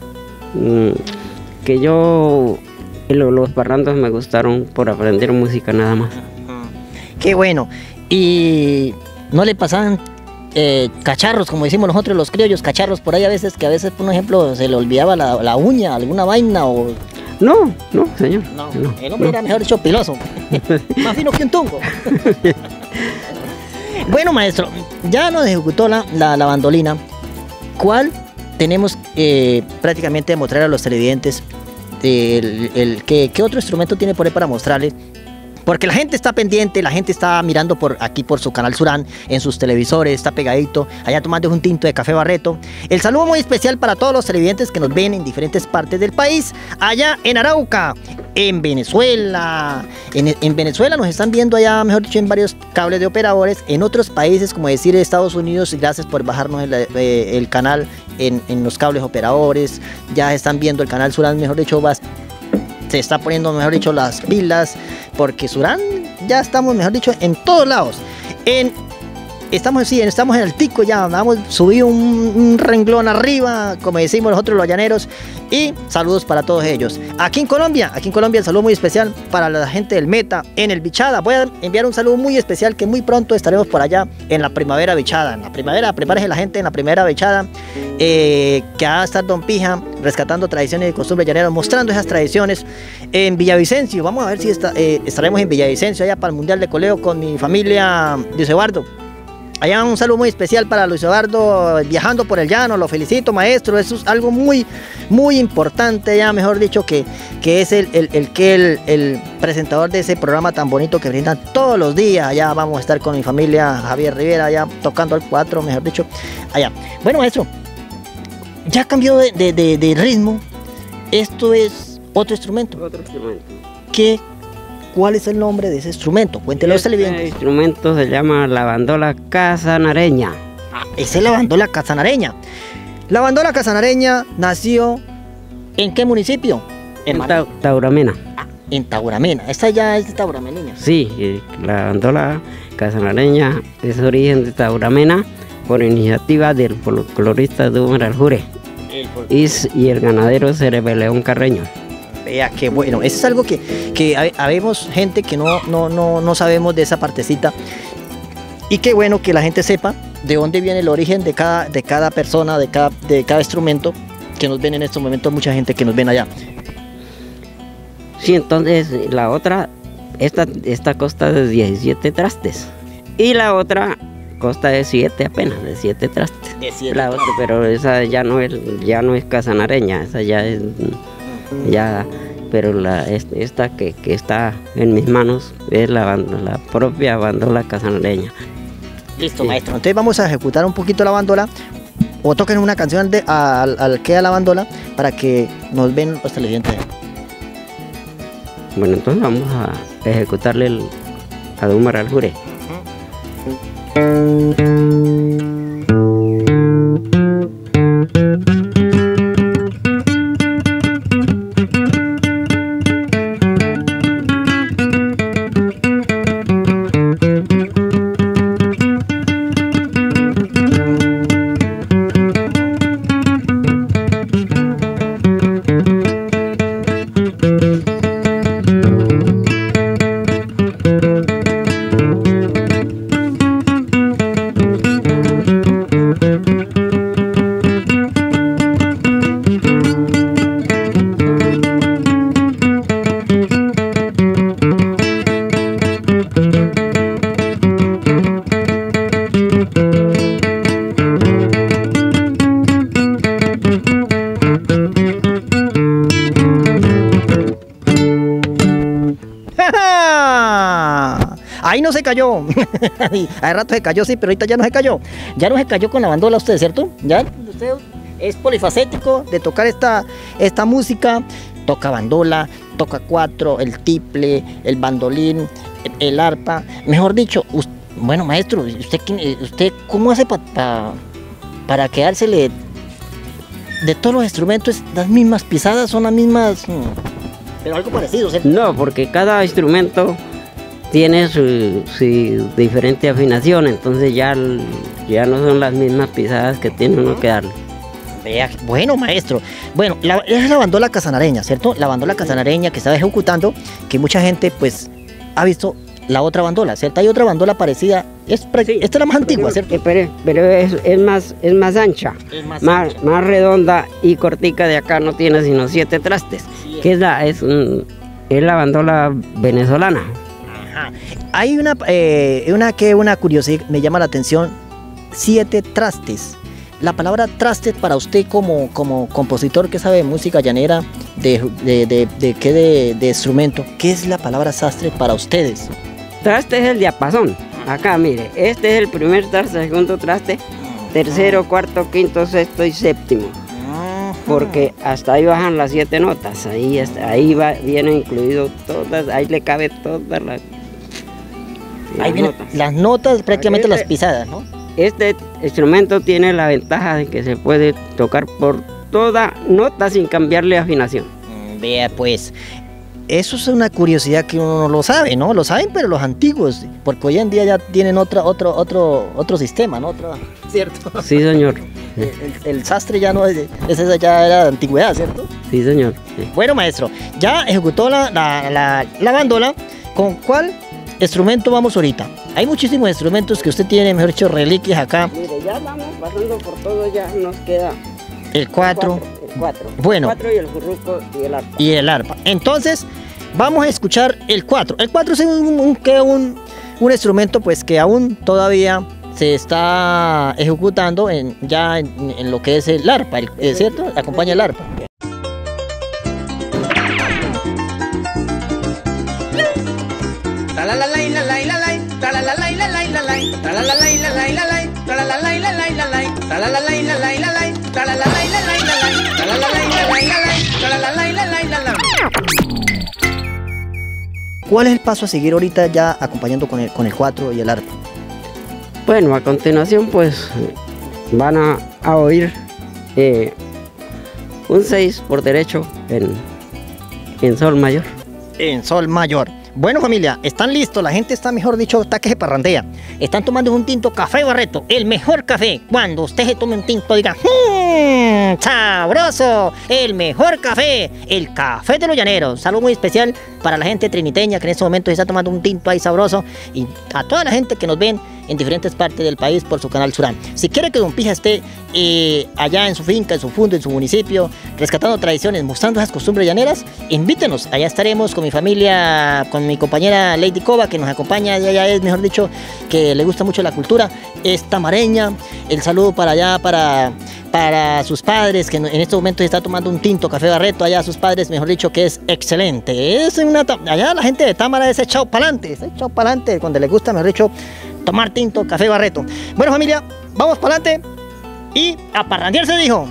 mm, que yo, lo- los parrandos me gustaron por aprender música nada más. Qué bueno. Y no le pasaban eh, cacharros, como decimos nosotros los criollos, cacharros por ahí a veces, que a veces, por ejemplo, se le olvidaba la, la uña, alguna vaina o... No, no, señor. No, no, el hombre no. era mejor dicho piloso. Más fino que un tungo. Bueno, maestro, ya nos ejecutó la, la, la bandolina. ¿Cuál tenemos eh, prácticamente de mostrar a los televidentes? El, el, ¿qué, ¿Qué otro instrumento tiene por ahí para mostrarles? Porque la gente está pendiente, la gente está mirando por aquí por su canal Surán, en sus televisores, está pegadito, allá tomando un tinto de café Barreto. El saludo muy especial para todos los televidentes que nos ven en diferentes partes del país, allá en Arauca, en Venezuela. En, en Venezuela nos están viendo allá, mejor dicho, en varios cables de operadores, en otros países, como decir Estados Unidos, y gracias por bajarnos el, eh, el canal en, en los cables operadores, ya están viendo el canal Surán, mejor dicho, vas... se está poniendo, mejor dicho, las pilas, porque Surán ya estamos, mejor dicho, en todos lados. En, estamos, sí, estamos en el tico ya, vamos, subí un, un renglón arriba, como decimos nosotros los llaneros, y saludos para todos ellos. Aquí en Colombia, aquí en Colombia, el saludo muy especial para la gente del Meta, en el Bichada. Voy a enviar un saludo muy especial que muy pronto estaremos por allá en la primavera Bichada. En la primavera, prepárese la gente en la primavera Bichada, eh, que va a estar Don Pija rescatando tradiciones y costumbres llaneras, mostrando esas tradiciones en Villavicencio. Vamos a ver si está, eh, estaremos en Villavicencio allá para el Mundial de Coleo con mi familia Luis Eduardo. Allá un saludo muy especial para Luis Eduardo viajando por el llano, lo felicito, maestro. Eso es algo muy, muy importante, ya mejor dicho, que, que es el, el, el que el, el presentador de ese programa tan bonito que brindan todos los días. Allá vamos a estar con mi familia Javier Rivera, allá tocando al cuatro, mejor dicho, allá. Bueno, maestro, ya cambió de, de, de, de ritmo. Esto es otro instrumento. Otro instrumento. ¿Qué? ¿Cuál es el nombre de ese instrumento? Cuéntelo a los Este televidentes. instrumento se llama la bandola casanareña. Ah, esa es la bandola casanareña. La bandola casanareña nació ¿en qué municipio? En Mar- Ta- Tauramena. Ah, en Tauramena. Esta ya es de Tauramena. Sí, eh, la bandola casanareña es origen de Tauramena por iniciativa del folclorista Dumar Aljure y, s- y el ganadero Cerebeleón Carreño. Vea qué bueno. Eso es algo que, que ha- habemos gente que no, no, no, no sabemos de esa partecita. Y qué bueno que la gente sepa de dónde viene el origen de cada, de cada persona, de cada, de cada instrumento que nos ven en estos momentos, mucha gente que nos ven allá. Sí, entonces la otra, esta, esta consta de diecisiete trastes y la otra consta de siete apenas, de siete trastes. De siete La otra, trastes. pero esa ya no es, ya no es casanareña, esa ya es, ya, pero la, es- esta que, que está en mis manos es la, band- la propia bandola casanareña. Listo, Sí. maestro. Entonces vamos a ejecutar un poquito la bandola o toquen una canción de, al, al que da la bandola para que nos ven los televidentes. Bueno, entonces vamos a ejecutarle el, a Dumar Aljure. Ahí no se cayó. Hace rato se cayó, sí, pero ahorita ya no se cayó. Ya no se cayó con la bandola usted, ¿cierto? Ya usted es polifacético de tocar esta, esta música. Toca bandola, toca cuatro, el tiple, el bandolín, el, el arpa. Mejor dicho, us- bueno, maestro, ¿usted, quién- usted cómo hace pa- pa- para quedársele de todos los instrumentos? ¿Las mismas pisadas son las mismas? mm, Pero algo parecido, ¿cierto? No, porque cada instrumento tiene su, su diferente afinación, entonces ya, l- ya no son las mismas pisadas que tiene uno que darle. Vea, bueno, maestro. Bueno, la, es la bandola casanareña, ¿cierto? La bandola casanareña que estaba ejecutando, que mucha gente, pues, ha visto la otra bandola, ¿cierto? Hay otra bandola parecida. Es, sí, esta es la más antigua, ¿cierto? Eh, pero pero es, es, más, es más ancha, es más, más, ancha. más redonda y cortica. De acá no tiene sino siete trastes, sí, que es la, es, un, es la bandola venezolana. Ajá. Hay una, eh, una que una curiosidad me llama la atención, siete trastes. La palabra traste para usted como, como compositor que sabe de música llanera, de, de, de, de, ¿qué de, de instrumento? ¿Qué es la palabra sastre para ustedes? Traste es el diapasón. Acá mire, este es el primer traste, segundo traste, tercero, cuarto, quinto, sexto y séptimo. Porque hasta ahí bajan las siete notas, ahí, ahí va, viene incluido todas, ahí le cabe todas las, las ahí vienen notas. Las notas, prácticamente este, las pisadas, ¿no? Este instrumento tiene la ventaja de que se puede tocar por toda nota sin cambiarle afinación. Mm, vea pues, eso es una curiosidad que uno no lo sabe, ¿no? Lo saben, pero los antiguos, porque hoy en día ya tienen otra, otro, otro, otro sistema, ¿no? Otro, ¿cierto? Sí, señor. El, el, el sastre ya no es, esa ya era de antigüedad, ¿cierto? Sí, señor. Sí. Bueno, maestro, ya ejecutó la, la, la, la bandola. ¿Con cuál instrumento vamos ahorita? Hay muchísimos instrumentos que usted tiene, mejor dicho, reliquias acá. Mire, ya vamos pasando por todo, ya nos queda el cuatro. El cuatro. Bueno. El cuatro y el jurruco y el arpa. Y el arpa. Entonces, vamos a escuchar el cuatro. El cuatro es un, un, un, un instrumento pues que aún todavía se está ejecutando en, ya en, en lo que es el arpa, el, ¿es cierto? Acompaña el arpa. ¿Cuál es el paso a seguir ahorita ya acompañando con el, con el cuatro y el arpa? Bueno, a continuación pues van a, a oír eh, un seis por derecho en, en sol mayor. En sol mayor. Bueno, familia, están listos, la gente está, mejor dicho, está que se parrandea. Están tomando un tinto Café Barreto, el mejor café. Cuando usted se tome un tinto, diga, mmm, sabroso, el mejor café, el café de los llaneros. Saludo muy especial para la gente triniteña que en este momento se está tomando un tinto ahí sabroso, y a toda la gente que nos ven en diferentes partes del país por su canal Surán. Si quiere que Don Pija esté eh, allá en su finca, en su fundo, en su municipio, rescatando tradiciones, mostrando esas costumbres llaneras, invítenos. Allá estaremos con mi familia, con mi compañera Lady Cova, que nos acompaña. Ella es, mejor dicho, que le gusta mucho la cultura, es tamareña. El saludo para allá, para, para sus padres, que en estos momentos está tomando un tinto Café Barreto. Allá sus padres, mejor dicho, que es excelente. Es una, allá la gente de Támara es echado para adelante, es echado para adelante, cuando le gusta, mejor dicho, tomar tinto Café Barreto. Bueno, familia, vamos para adelante y a parrandear se dijo.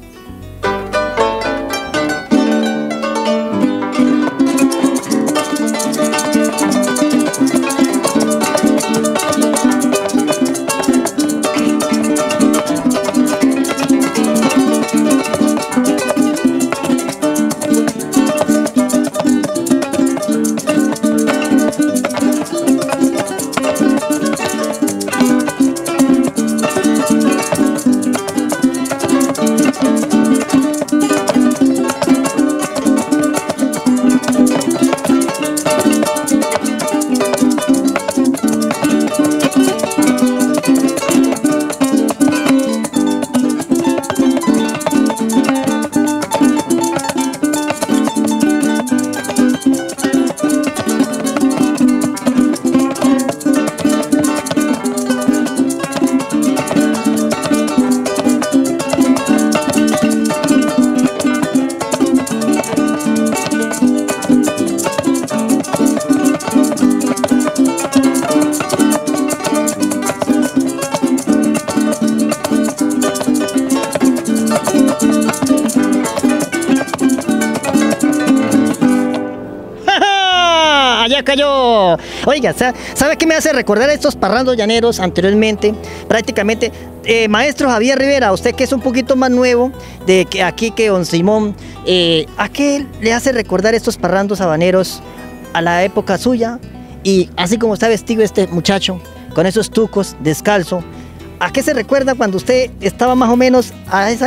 Ya cayó. Oiga, ¿sabe qué me hace recordar a estos parrandos llaneros anteriormente? Prácticamente, eh, maestro Javier Rivera, usted que es un poquito más nuevo de que aquí que don Simón, eh, ¿a qué le hace recordar estos parrandos habaneros a la época suya? Y así como está vestido este muchacho, con esos tucos, descalzo, ¿a qué se recuerda cuando usted estaba más o menos a esa edad?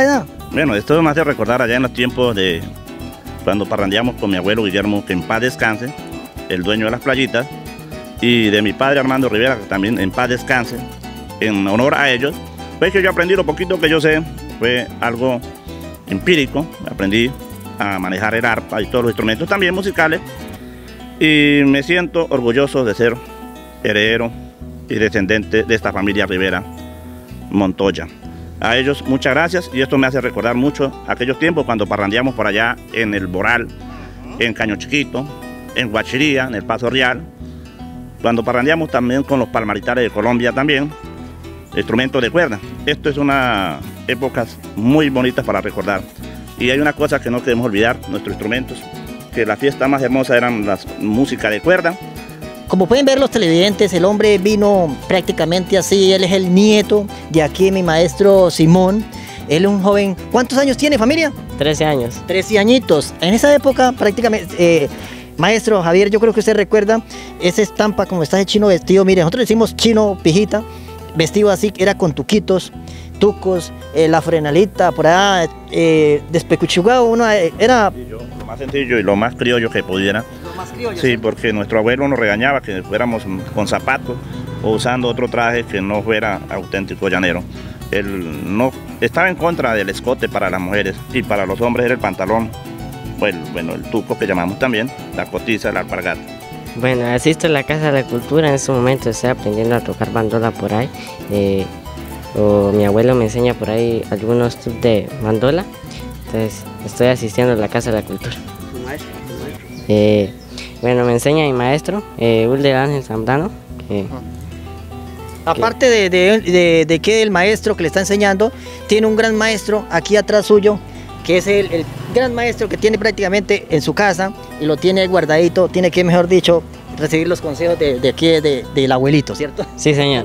Bueno, esto me hace recordar allá en los tiempos de cuando parrandeamos con mi abuelo Guillermo, que en paz descanse, el dueño de las playitas, y de mi padre Armando Rivera, que también en paz descanse, en honor a ellos. Pues que yo aprendí lo poquito que yo sé, fue algo empírico, aprendí a manejar el arpa y todos los instrumentos también musicales, y me siento orgulloso de ser heredero y descendente de esta familia Rivera Montoya. A ellos muchas gracias, y esto me hace recordar mucho aquellos tiempos cuando parrandeamos por allá en el Boral, en Caño Chiquito, en Guachiría, en el Paso Real, cuando parrandeamos también con los palmaritales de Colombia también, instrumentos de cuerda. Esto es una épocas muy bonitas para recordar. Y hay una cosa que no queremos olvidar, nuestros instrumentos, que la fiesta más hermosa eran las música de cuerda. Como pueden ver los televidentes, el hombre vino prácticamente así, él es el nieto de aquí mi maestro Simón. Él es un joven, ¿cuántos años tiene, familia? trece años. trece añitos. En esa época prácticamente, eh, maestro Javier, yo creo que usted recuerda esa estampa como está ese chino vestido. Mire, nosotros le decimos chino pijita, vestido así, era con tuquitos, tucos, eh, la frenalita, por allá, eh, despecuchugado, uno eh, era... Lo más sencillo y lo más criollo que pudiera. Más criollo, sí, porque nuestro abuelo nos regañaba que fuéramos con zapatos o usando otro traje que no fuera auténtico llanero. Él no estaba en contra del escote para las mujeres, y para los hombres era el pantalón, bueno, bueno el tuco que llamamos también, la cotiza, la alpargata. Bueno, asisto a la Casa de la Cultura, en este momento estoy aprendiendo a tocar bandola por ahí. Eh, o mi abuelo me enseña por ahí algunos tips de bandola, entonces estoy asistiendo a la Casa de la Cultura. ¿Tu maestro? ¿Tu maestro? Eh, bueno, me enseña mi maestro, eh, Ulder Ángel Zambrano. Eh, Aparte de, de, de, de que el maestro que le está enseñando, tiene un gran maestro aquí atrás suyo, que es el, el gran maestro que tiene prácticamente en su casa y lo tiene guardadito, tiene que, mejor dicho, recibir los consejos de, de aquí, de, del abuelito, ¿cierto? Sí, señor.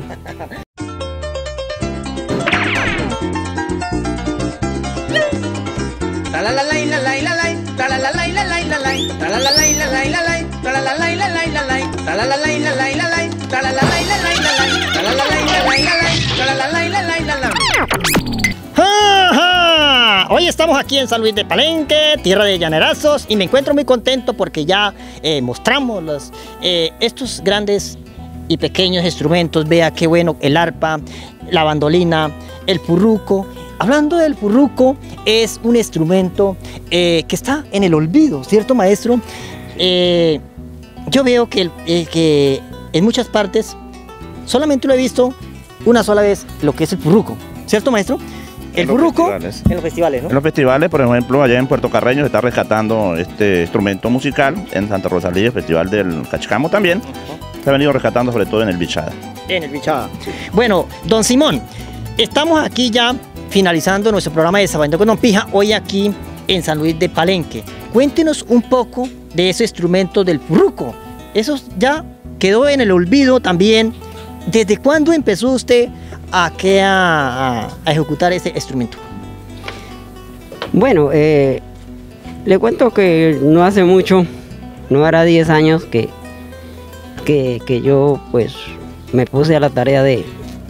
Hoy estamos aquí en San Luis de Palenque, tierra de llanerazos, y me encuentro muy contento porque ya eh, mostramos los, eh, estos grandes y pequeños instrumentos. Vea qué bueno, el arpa, la bandolina, el purruco. Hablando del purruco, es un instrumento eh, que está en el olvido, ¿cierto, maestro? Eh, yo veo que, eh, que en muchas partes solamente lo he visto una sola vez, lo que es el purruco, ¿cierto, maestro? El purruco en los festivales, ¿no? En los festivales, por ejemplo, allá en Puerto Carreño se está rescatando este instrumento musical, en Santa Rosalía, el Festival del Cachicamo también, uh-huh. Se ha venido rescatando sobre todo en el Bichada. En el Bichada. Sí. Bueno, don Simón, estamos aquí ya finalizando nuestro programa de Sabiendo con Don Pija, hoy aquí en San Luis de Palenque. Cuéntenos un poco de ese instrumento del purruco. Eso ya quedó en el olvido también. ¿Desde cuándo empezó usted a, que a, a ejecutar ese instrumento? Bueno, eh, le cuento que no hace mucho, no hará diez años que, que, que yo pues me puse a la tarea de,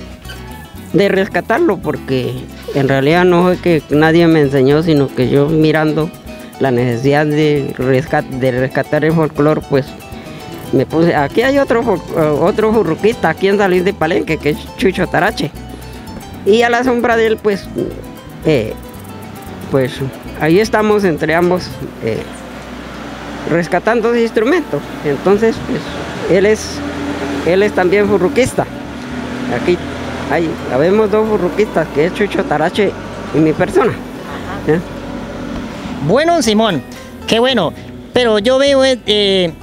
de rescatarlo, porque en realidad no fue que nadie me enseñó, sino que yo mirando la necesidad de, rescat, de rescatar el folclore, pues me puse, aquí hay otro, otro furruquista aquí en San Luis de Palenque, que es Chucho Tarache, y a la sombra de él, pues, eh, pues ahí estamos entre ambos eh, rescatando ese instrumento. Entonces, pues, él es, él es también furruquista. Aquí hay, habemos dos furruquistas, que es Chucho Tarache y mi persona. ¿Eh? Bueno, Simón, qué bueno, pero yo veo eh, eh,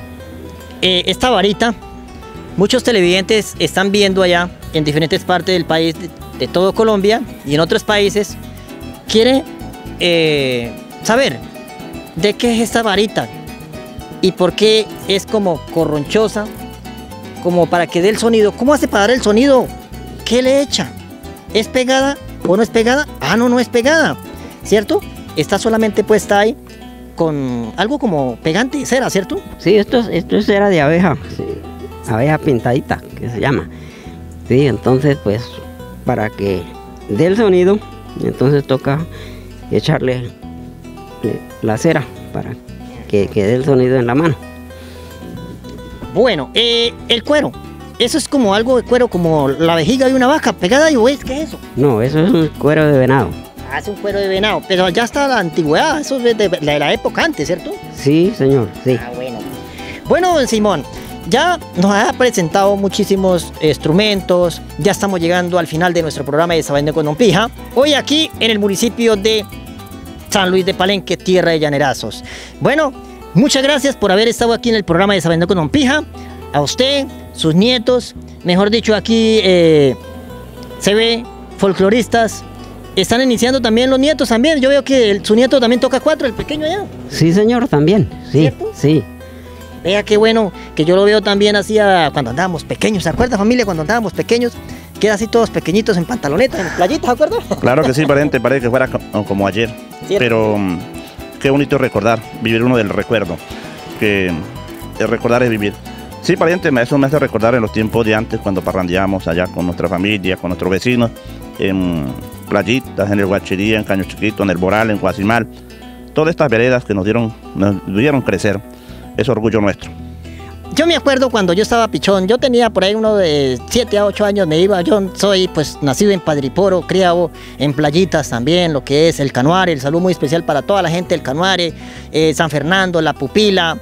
esta varita, muchos televidentes están viendo allá en diferentes partes del país, de, de todo Colombia y en otros países, quiere eh, saber de qué es esta varita y por qué es como corronchosa, como para que dé el sonido. ¿Cómo hace para dar el sonido? ¿Qué le echa? ¿Es pegada o no es pegada? Ah, no, no es pegada, ¿cierto? Está solamente puesta ahí con algo como pegante, cera, ¿cierto? Sí, esto, esto es cera de abeja, sí, abeja pintadita, que se llama. Sí, entonces pues para que dé el sonido, entonces toca echarle eh, la cera para que, que dé el sonido en la mano. Bueno, eh, el cuero. Eso es como algo de cuero, como la vejiga de una vaca pegada y ¿ves qué es eso? No, eso es un cuero de venado. Ah, es un cuero de venado, pero ya está la antigüedad, eso es de, de, de la época antes, ¿cierto? Sí, señor, sí. Ah, bueno. Bueno, don Simón, ya nos ha presentado muchísimos instrumentos, ya estamos llegando al final de nuestro programa de Sabiendo con Don Pija, hoy aquí en el municipio de San Luis de Palenque, tierra de llanerazos. Bueno, muchas gracias por haber estado aquí en el programa de Sabiendo con Don Pija, a usted, sus nietos, mejor dicho aquí eh, se ve folcloristas, están iniciando también los nietos también, yo veo que el, su nieto también toca cuatro, el pequeño allá. Sí, señor, también, sí, ¿cierto? Sí. Vea qué bueno, que yo lo veo también así a, cuando andábamos pequeños, ¿se acuerda familia cuando andábamos pequeños? Queda así todos pequeñitos en pantalonetas, en playitas, ¿se acuerda? Claro que sí, pariente, parece que fuera como ayer, ¿cierto? Pero um, qué bonito recordar, vivir uno del recuerdo, que el recordar es vivir. Sí, pariente, eso me hace recordar en los tiempos de antes, cuando parrandeábamos allá con nuestra familia, con nuestros vecinos, en playitas, en el Guachiría, en Caño Chiquito, en el Boral, en Guasimal. Todas estas veredas que nos dieron, nos dieron crecer, es orgullo nuestro. Yo me acuerdo cuando yo estaba pichón, yo tenía por ahí uno de siete a ocho años, me iba, yo soy pues nacido en Padriporo, criado en playitas también, lo que es el Canuare, el saludo muy especial para toda la gente del Canuare, eh, San Fernando, La Pupila,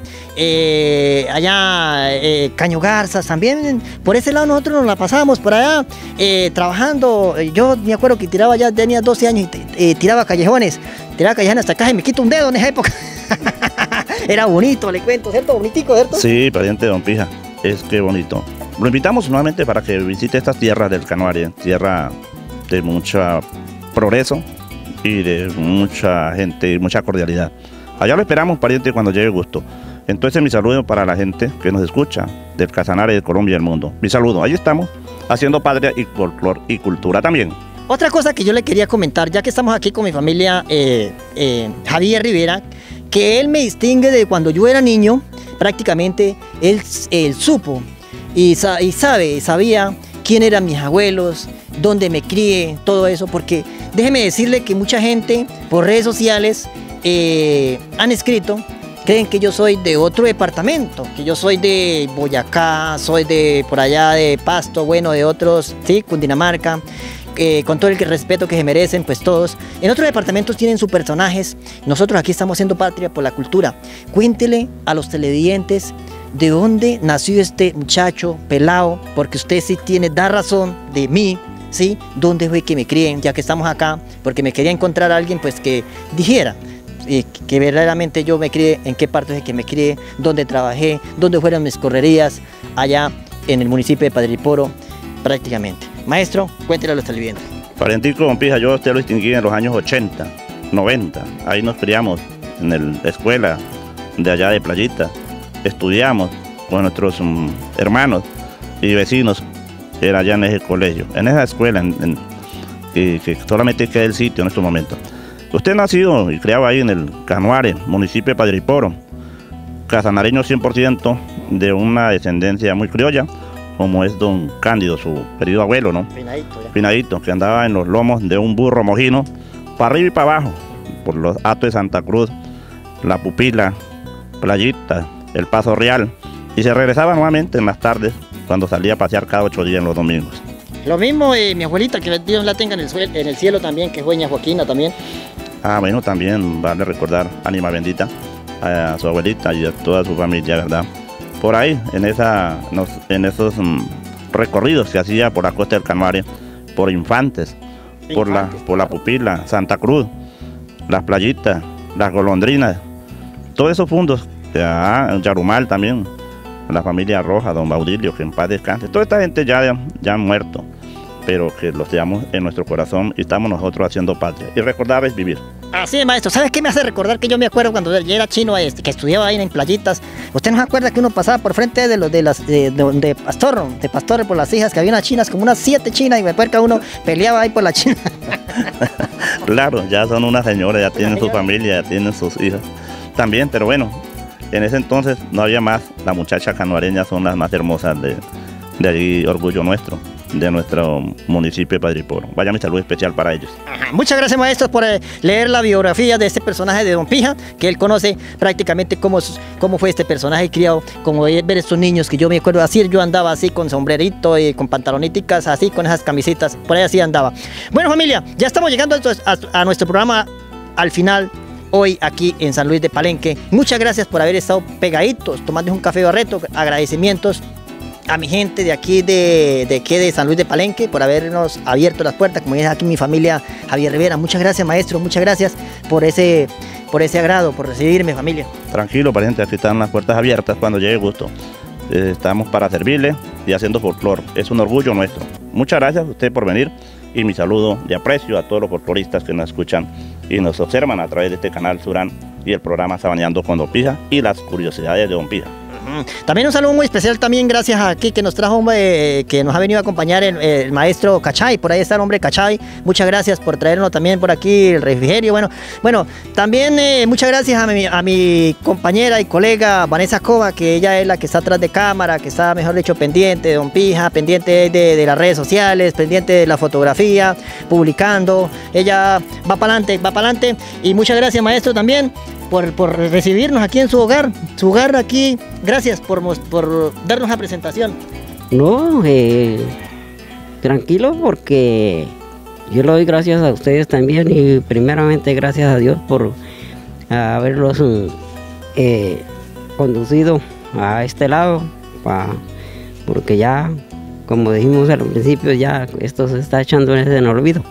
eh, allá eh, Caño Garzas también, por ese lado nosotros nos la pasábamos por allá eh, trabajando, yo me acuerdo que tiraba ya, tenía doce años y eh, tiraba callejones, tiraba callejones hasta acá y me quito un dedo en esa época. Era bonito, le cuento, ¿cierto? Bonitico, ¿cierto? Sí, pariente Don Pija, es que bonito. Lo invitamos nuevamente para que visite estas tierras del Canuare, tierra de mucho progreso y de mucha gente y mucha cordialidad. Allá lo esperamos, pariente, cuando llegue el gusto. Entonces mi saludo para la gente que nos escucha del Casanare, de Colombia y del mundo. Mi saludo, ahí estamos, haciendo patria y folclor y cultura también. Otra cosa que yo le quería comentar, ya que estamos aquí con mi familia, eh, eh, Javier Rivera, que él me distingue de cuando yo era niño, prácticamente él, él supo y, y sabe, sabía quién eran mis abuelos, dónde me crié, todo eso, porque déjeme decirle que mucha gente por redes sociales eh, han escrito, creen que yo soy de otro departamento, que yo soy de Boyacá, soy de por allá de Pasto, bueno, de otros, sí, Cundinamarca. Eh, con todo el respeto que se merecen, pues todos. En otros departamentos tienen sus personajes. Nosotros aquí estamos haciendo patria por la cultura. Cuéntele a los televidentes de dónde nació este muchacho pelado, porque usted sí tiene, da razón de mí, ¿sí? Dónde fue que me crié, ya que estamos acá, porque me quería encontrar a alguien pues que dijera eh, que verdaderamente yo me crié, en qué parte es que me crié, dónde trabajé, dónde fueron mis correrías, allá en el municipio de Padriporo, prácticamente. Maestro, cuéntele a los televidentes. Parientico Don Pija, yo a usted lo distinguí en los años ochenta, noventa. Ahí nos criamos en el, la escuela de allá de Playita. Estudiamos con nuestros um, hermanos y vecinos. Era allá en ese colegio, en esa escuela, en, en, que, que solamente queda el sitio en estos momentos. Usted nació y criado ahí en el Canuare, municipio de Padriporo. Casanareño cien por ciento, de una descendencia muy criolla, como es don Cándido, su querido abuelo, ¿no? Pinadito, ya. Pinadito, que andaba en los lomos de un burro mojino, para arriba y para abajo, por los Atos de Santa Cruz, La Pupila, Playita, El Paso Real, y se regresaba nuevamente en las tardes, cuando salía a pasear cada ocho días en los domingos. Lo mismo eh, mi abuelita, que Dios la tenga en el, suelo, en el cielo también, que fue doña Joaquina también. Ah, bueno, también vale recordar, ánima bendita, a su abuelita y a toda su familia, ¿verdad? Por ahí, en, esa, en esos um, recorridos que hacía por la costa del Canuare, por Infantes, Infantes por, la, por la Pupila, Santa Cruz, las playitas, las golondrinas, todos esos fundos, ah, Yarumal también, la familia Roja, don Baudilio, que en paz descanse, toda esta gente ya, ya han muerto, pero que los llevamos en nuestro corazón y estamos nosotros haciendo patria. Y recordar es vivir. Así es, maestro. ¿Sabes qué me hace recordar? Que yo me acuerdo cuando yo era chino, este, que estudiaba ahí en Playitas. ¿Usted no se acuerda que uno pasaba por frente de los de las de, de, de Pastor, de Pastor por las hijas, que había unas chinas, como unas siete chinas, y me acuerdo que uno peleaba ahí por la china? Claro, ya son unas señoras, ya tienen su familia, ya tienen sus hijas también, pero bueno, en ese entonces no había más. Las muchachas canuareñas son las más hermosas de, de allí, orgullo nuestro. de nuestro municipio de Padriporo. Vaya mi saludo especial para ellos. Ajá. Muchas gracias, maestros, por eh, leer la biografía de este personaje de Don Pija, que él conoce prácticamente cómo, cómo fue este personaje criado, como ver estos niños, que yo me acuerdo así, yo andaba así con sombrerito y con pantalonitas, así con esas camisitas, por ahí así andaba. Bueno, familia, ya estamos llegando a, a, a nuestro programa al final. Hoy aquí en San Luis de Palenque. Muchas gracias por haber estado pegaditos, tomando un café Barreto. Agradecimientos a mi gente de aquí de, de, de, de San Luis de Palenque por habernos abierto las puertas, como dice aquí mi familia Javier Rivera. Muchas gracias, maestro, muchas gracias por ese, por ese agrado, por recibirme, familia. Tranquilo, pariente, aquí están las puertas abiertas cuando llegue gusto. Eh, estamos para servirle y haciendo folclor. Es un orgullo nuestro. Muchas gracias a usted por venir y mi saludo de aprecio a todos los folcloristas que nos escuchan y nos observan a través de este canal Surán y el programa Sabaneando con Don Pija y las curiosidades de Don Pija. También un saludo muy especial también gracias a aquí que nos trajo, eh, que nos ha venido a acompañar el, el maestro Cachay, por ahí está el hombre Cachay. Muchas gracias por traernos también por aquí el refrigerio. Bueno, bueno también eh, muchas gracias a mi, a mi compañera y colega Vanessa Cova, que ella es la que está atrás de cámara, que está, mejor dicho, pendiente de Don Pija, pendiente de, de las redes sociales, pendiente de la fotografía, publicando. Ella va para adelante, va para adelante. Y muchas gracias, maestro, también Por, por recibirnos aquí en su hogar, su hogar aquí. Gracias por, por darnos la presentación. No, eh, tranquilo, porque yo le doy gracias a ustedes también y primeramente gracias a Dios por haberlos eh, conducido a este lado, pa, porque ya, como dijimos al principio, ya esto se está echando en el olvido.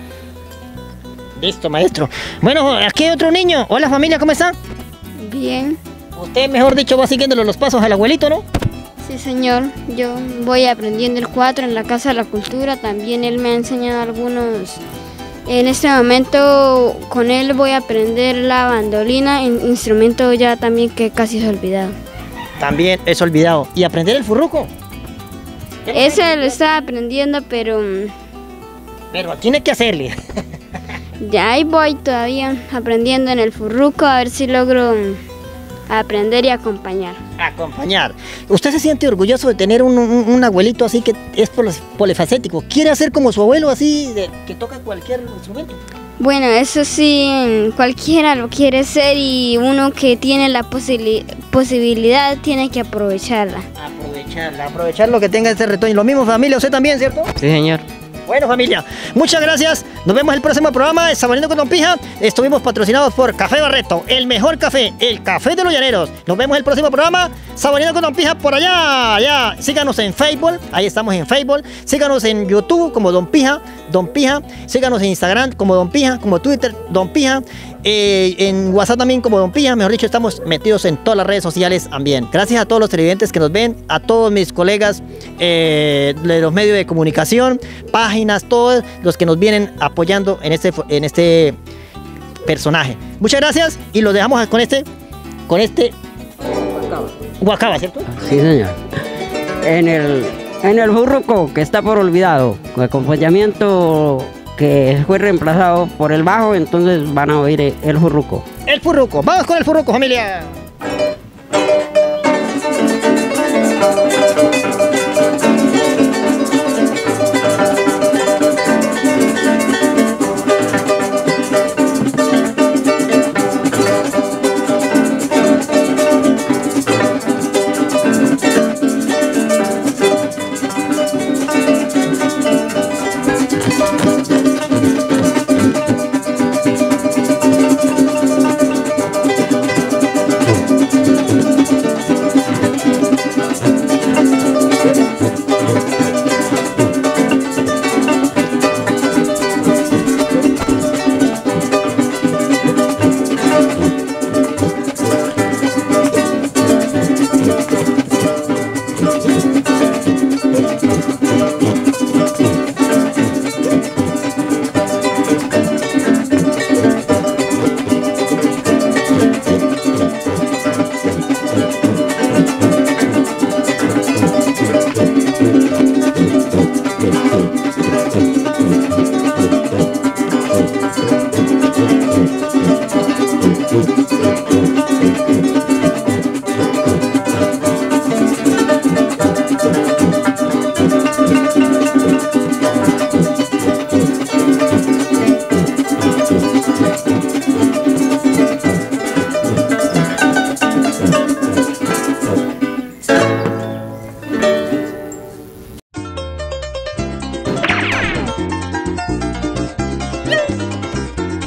Listo, maestro. Bueno, aquí hay otro niño. Hola, familia, ¿cómo están? Bien. Usted, mejor dicho, va siguiéndole los pasos al abuelito, ¿no? Sí, señor. Yo voy aprendiendo el cuatro en la Casa de la Cultura. También él me ha enseñado algunos. En este momento, con él voy a aprender la bandolina, instrumento ya también que casi es olvidado. También es olvidado. ¿Y aprender el furruco? Ese lo estaba aprendiendo, pero... Pero tiene que hacerle. Ya ahí voy todavía aprendiendo en el furruco, a ver si logro aprender y acompañar. Acompañar. ¿Usted se siente orgulloso de tener un, un, un abuelito así que es polifacético? ¿Quiere hacer como su abuelo así, de, que toca cualquier instrumento? Bueno, eso sí, cualquiera lo quiere ser y uno que tiene la posibil posibilidad tiene que aprovecharla. Aprovecharla, aprovechar lo que tenga ese retoño. Lo mismo, familia, usted también, ¿cierto? Sí, señor. Bueno, familia, muchas gracias. Nos vemos en el próximo programa de Sabaneando con Don Pija. Estuvimos patrocinados por Café Barreto, el mejor café, el café de los llaneros. Nos vemos en el próximo programa, Sabaneando con Don Pija, por allá, allá. Síganos en Facebook, ahí estamos en Facebook. Síganos en YouTube como Don Pija, Don Pija. Síganos en Instagram como Don Pija, como Twitter, Don Pija. Eh, en WhatsApp también como Don Pija, mejor dicho, estamos metidos en todas las redes sociales también. Gracias a todos los televidentes que nos ven, a todos mis colegas eh, de los medios de comunicación, páginas, todos los que nos vienen apoyando en este, en este personaje. Muchas gracias y los dejamos con este, con este guacaba, ¿cierto? Sí, señor. En el, en el furruco que está por olvidado, con acompañamiento que fue reemplazado por el bajo, entonces van a oír el furruco. El furruco, vamos con el furruco, familia.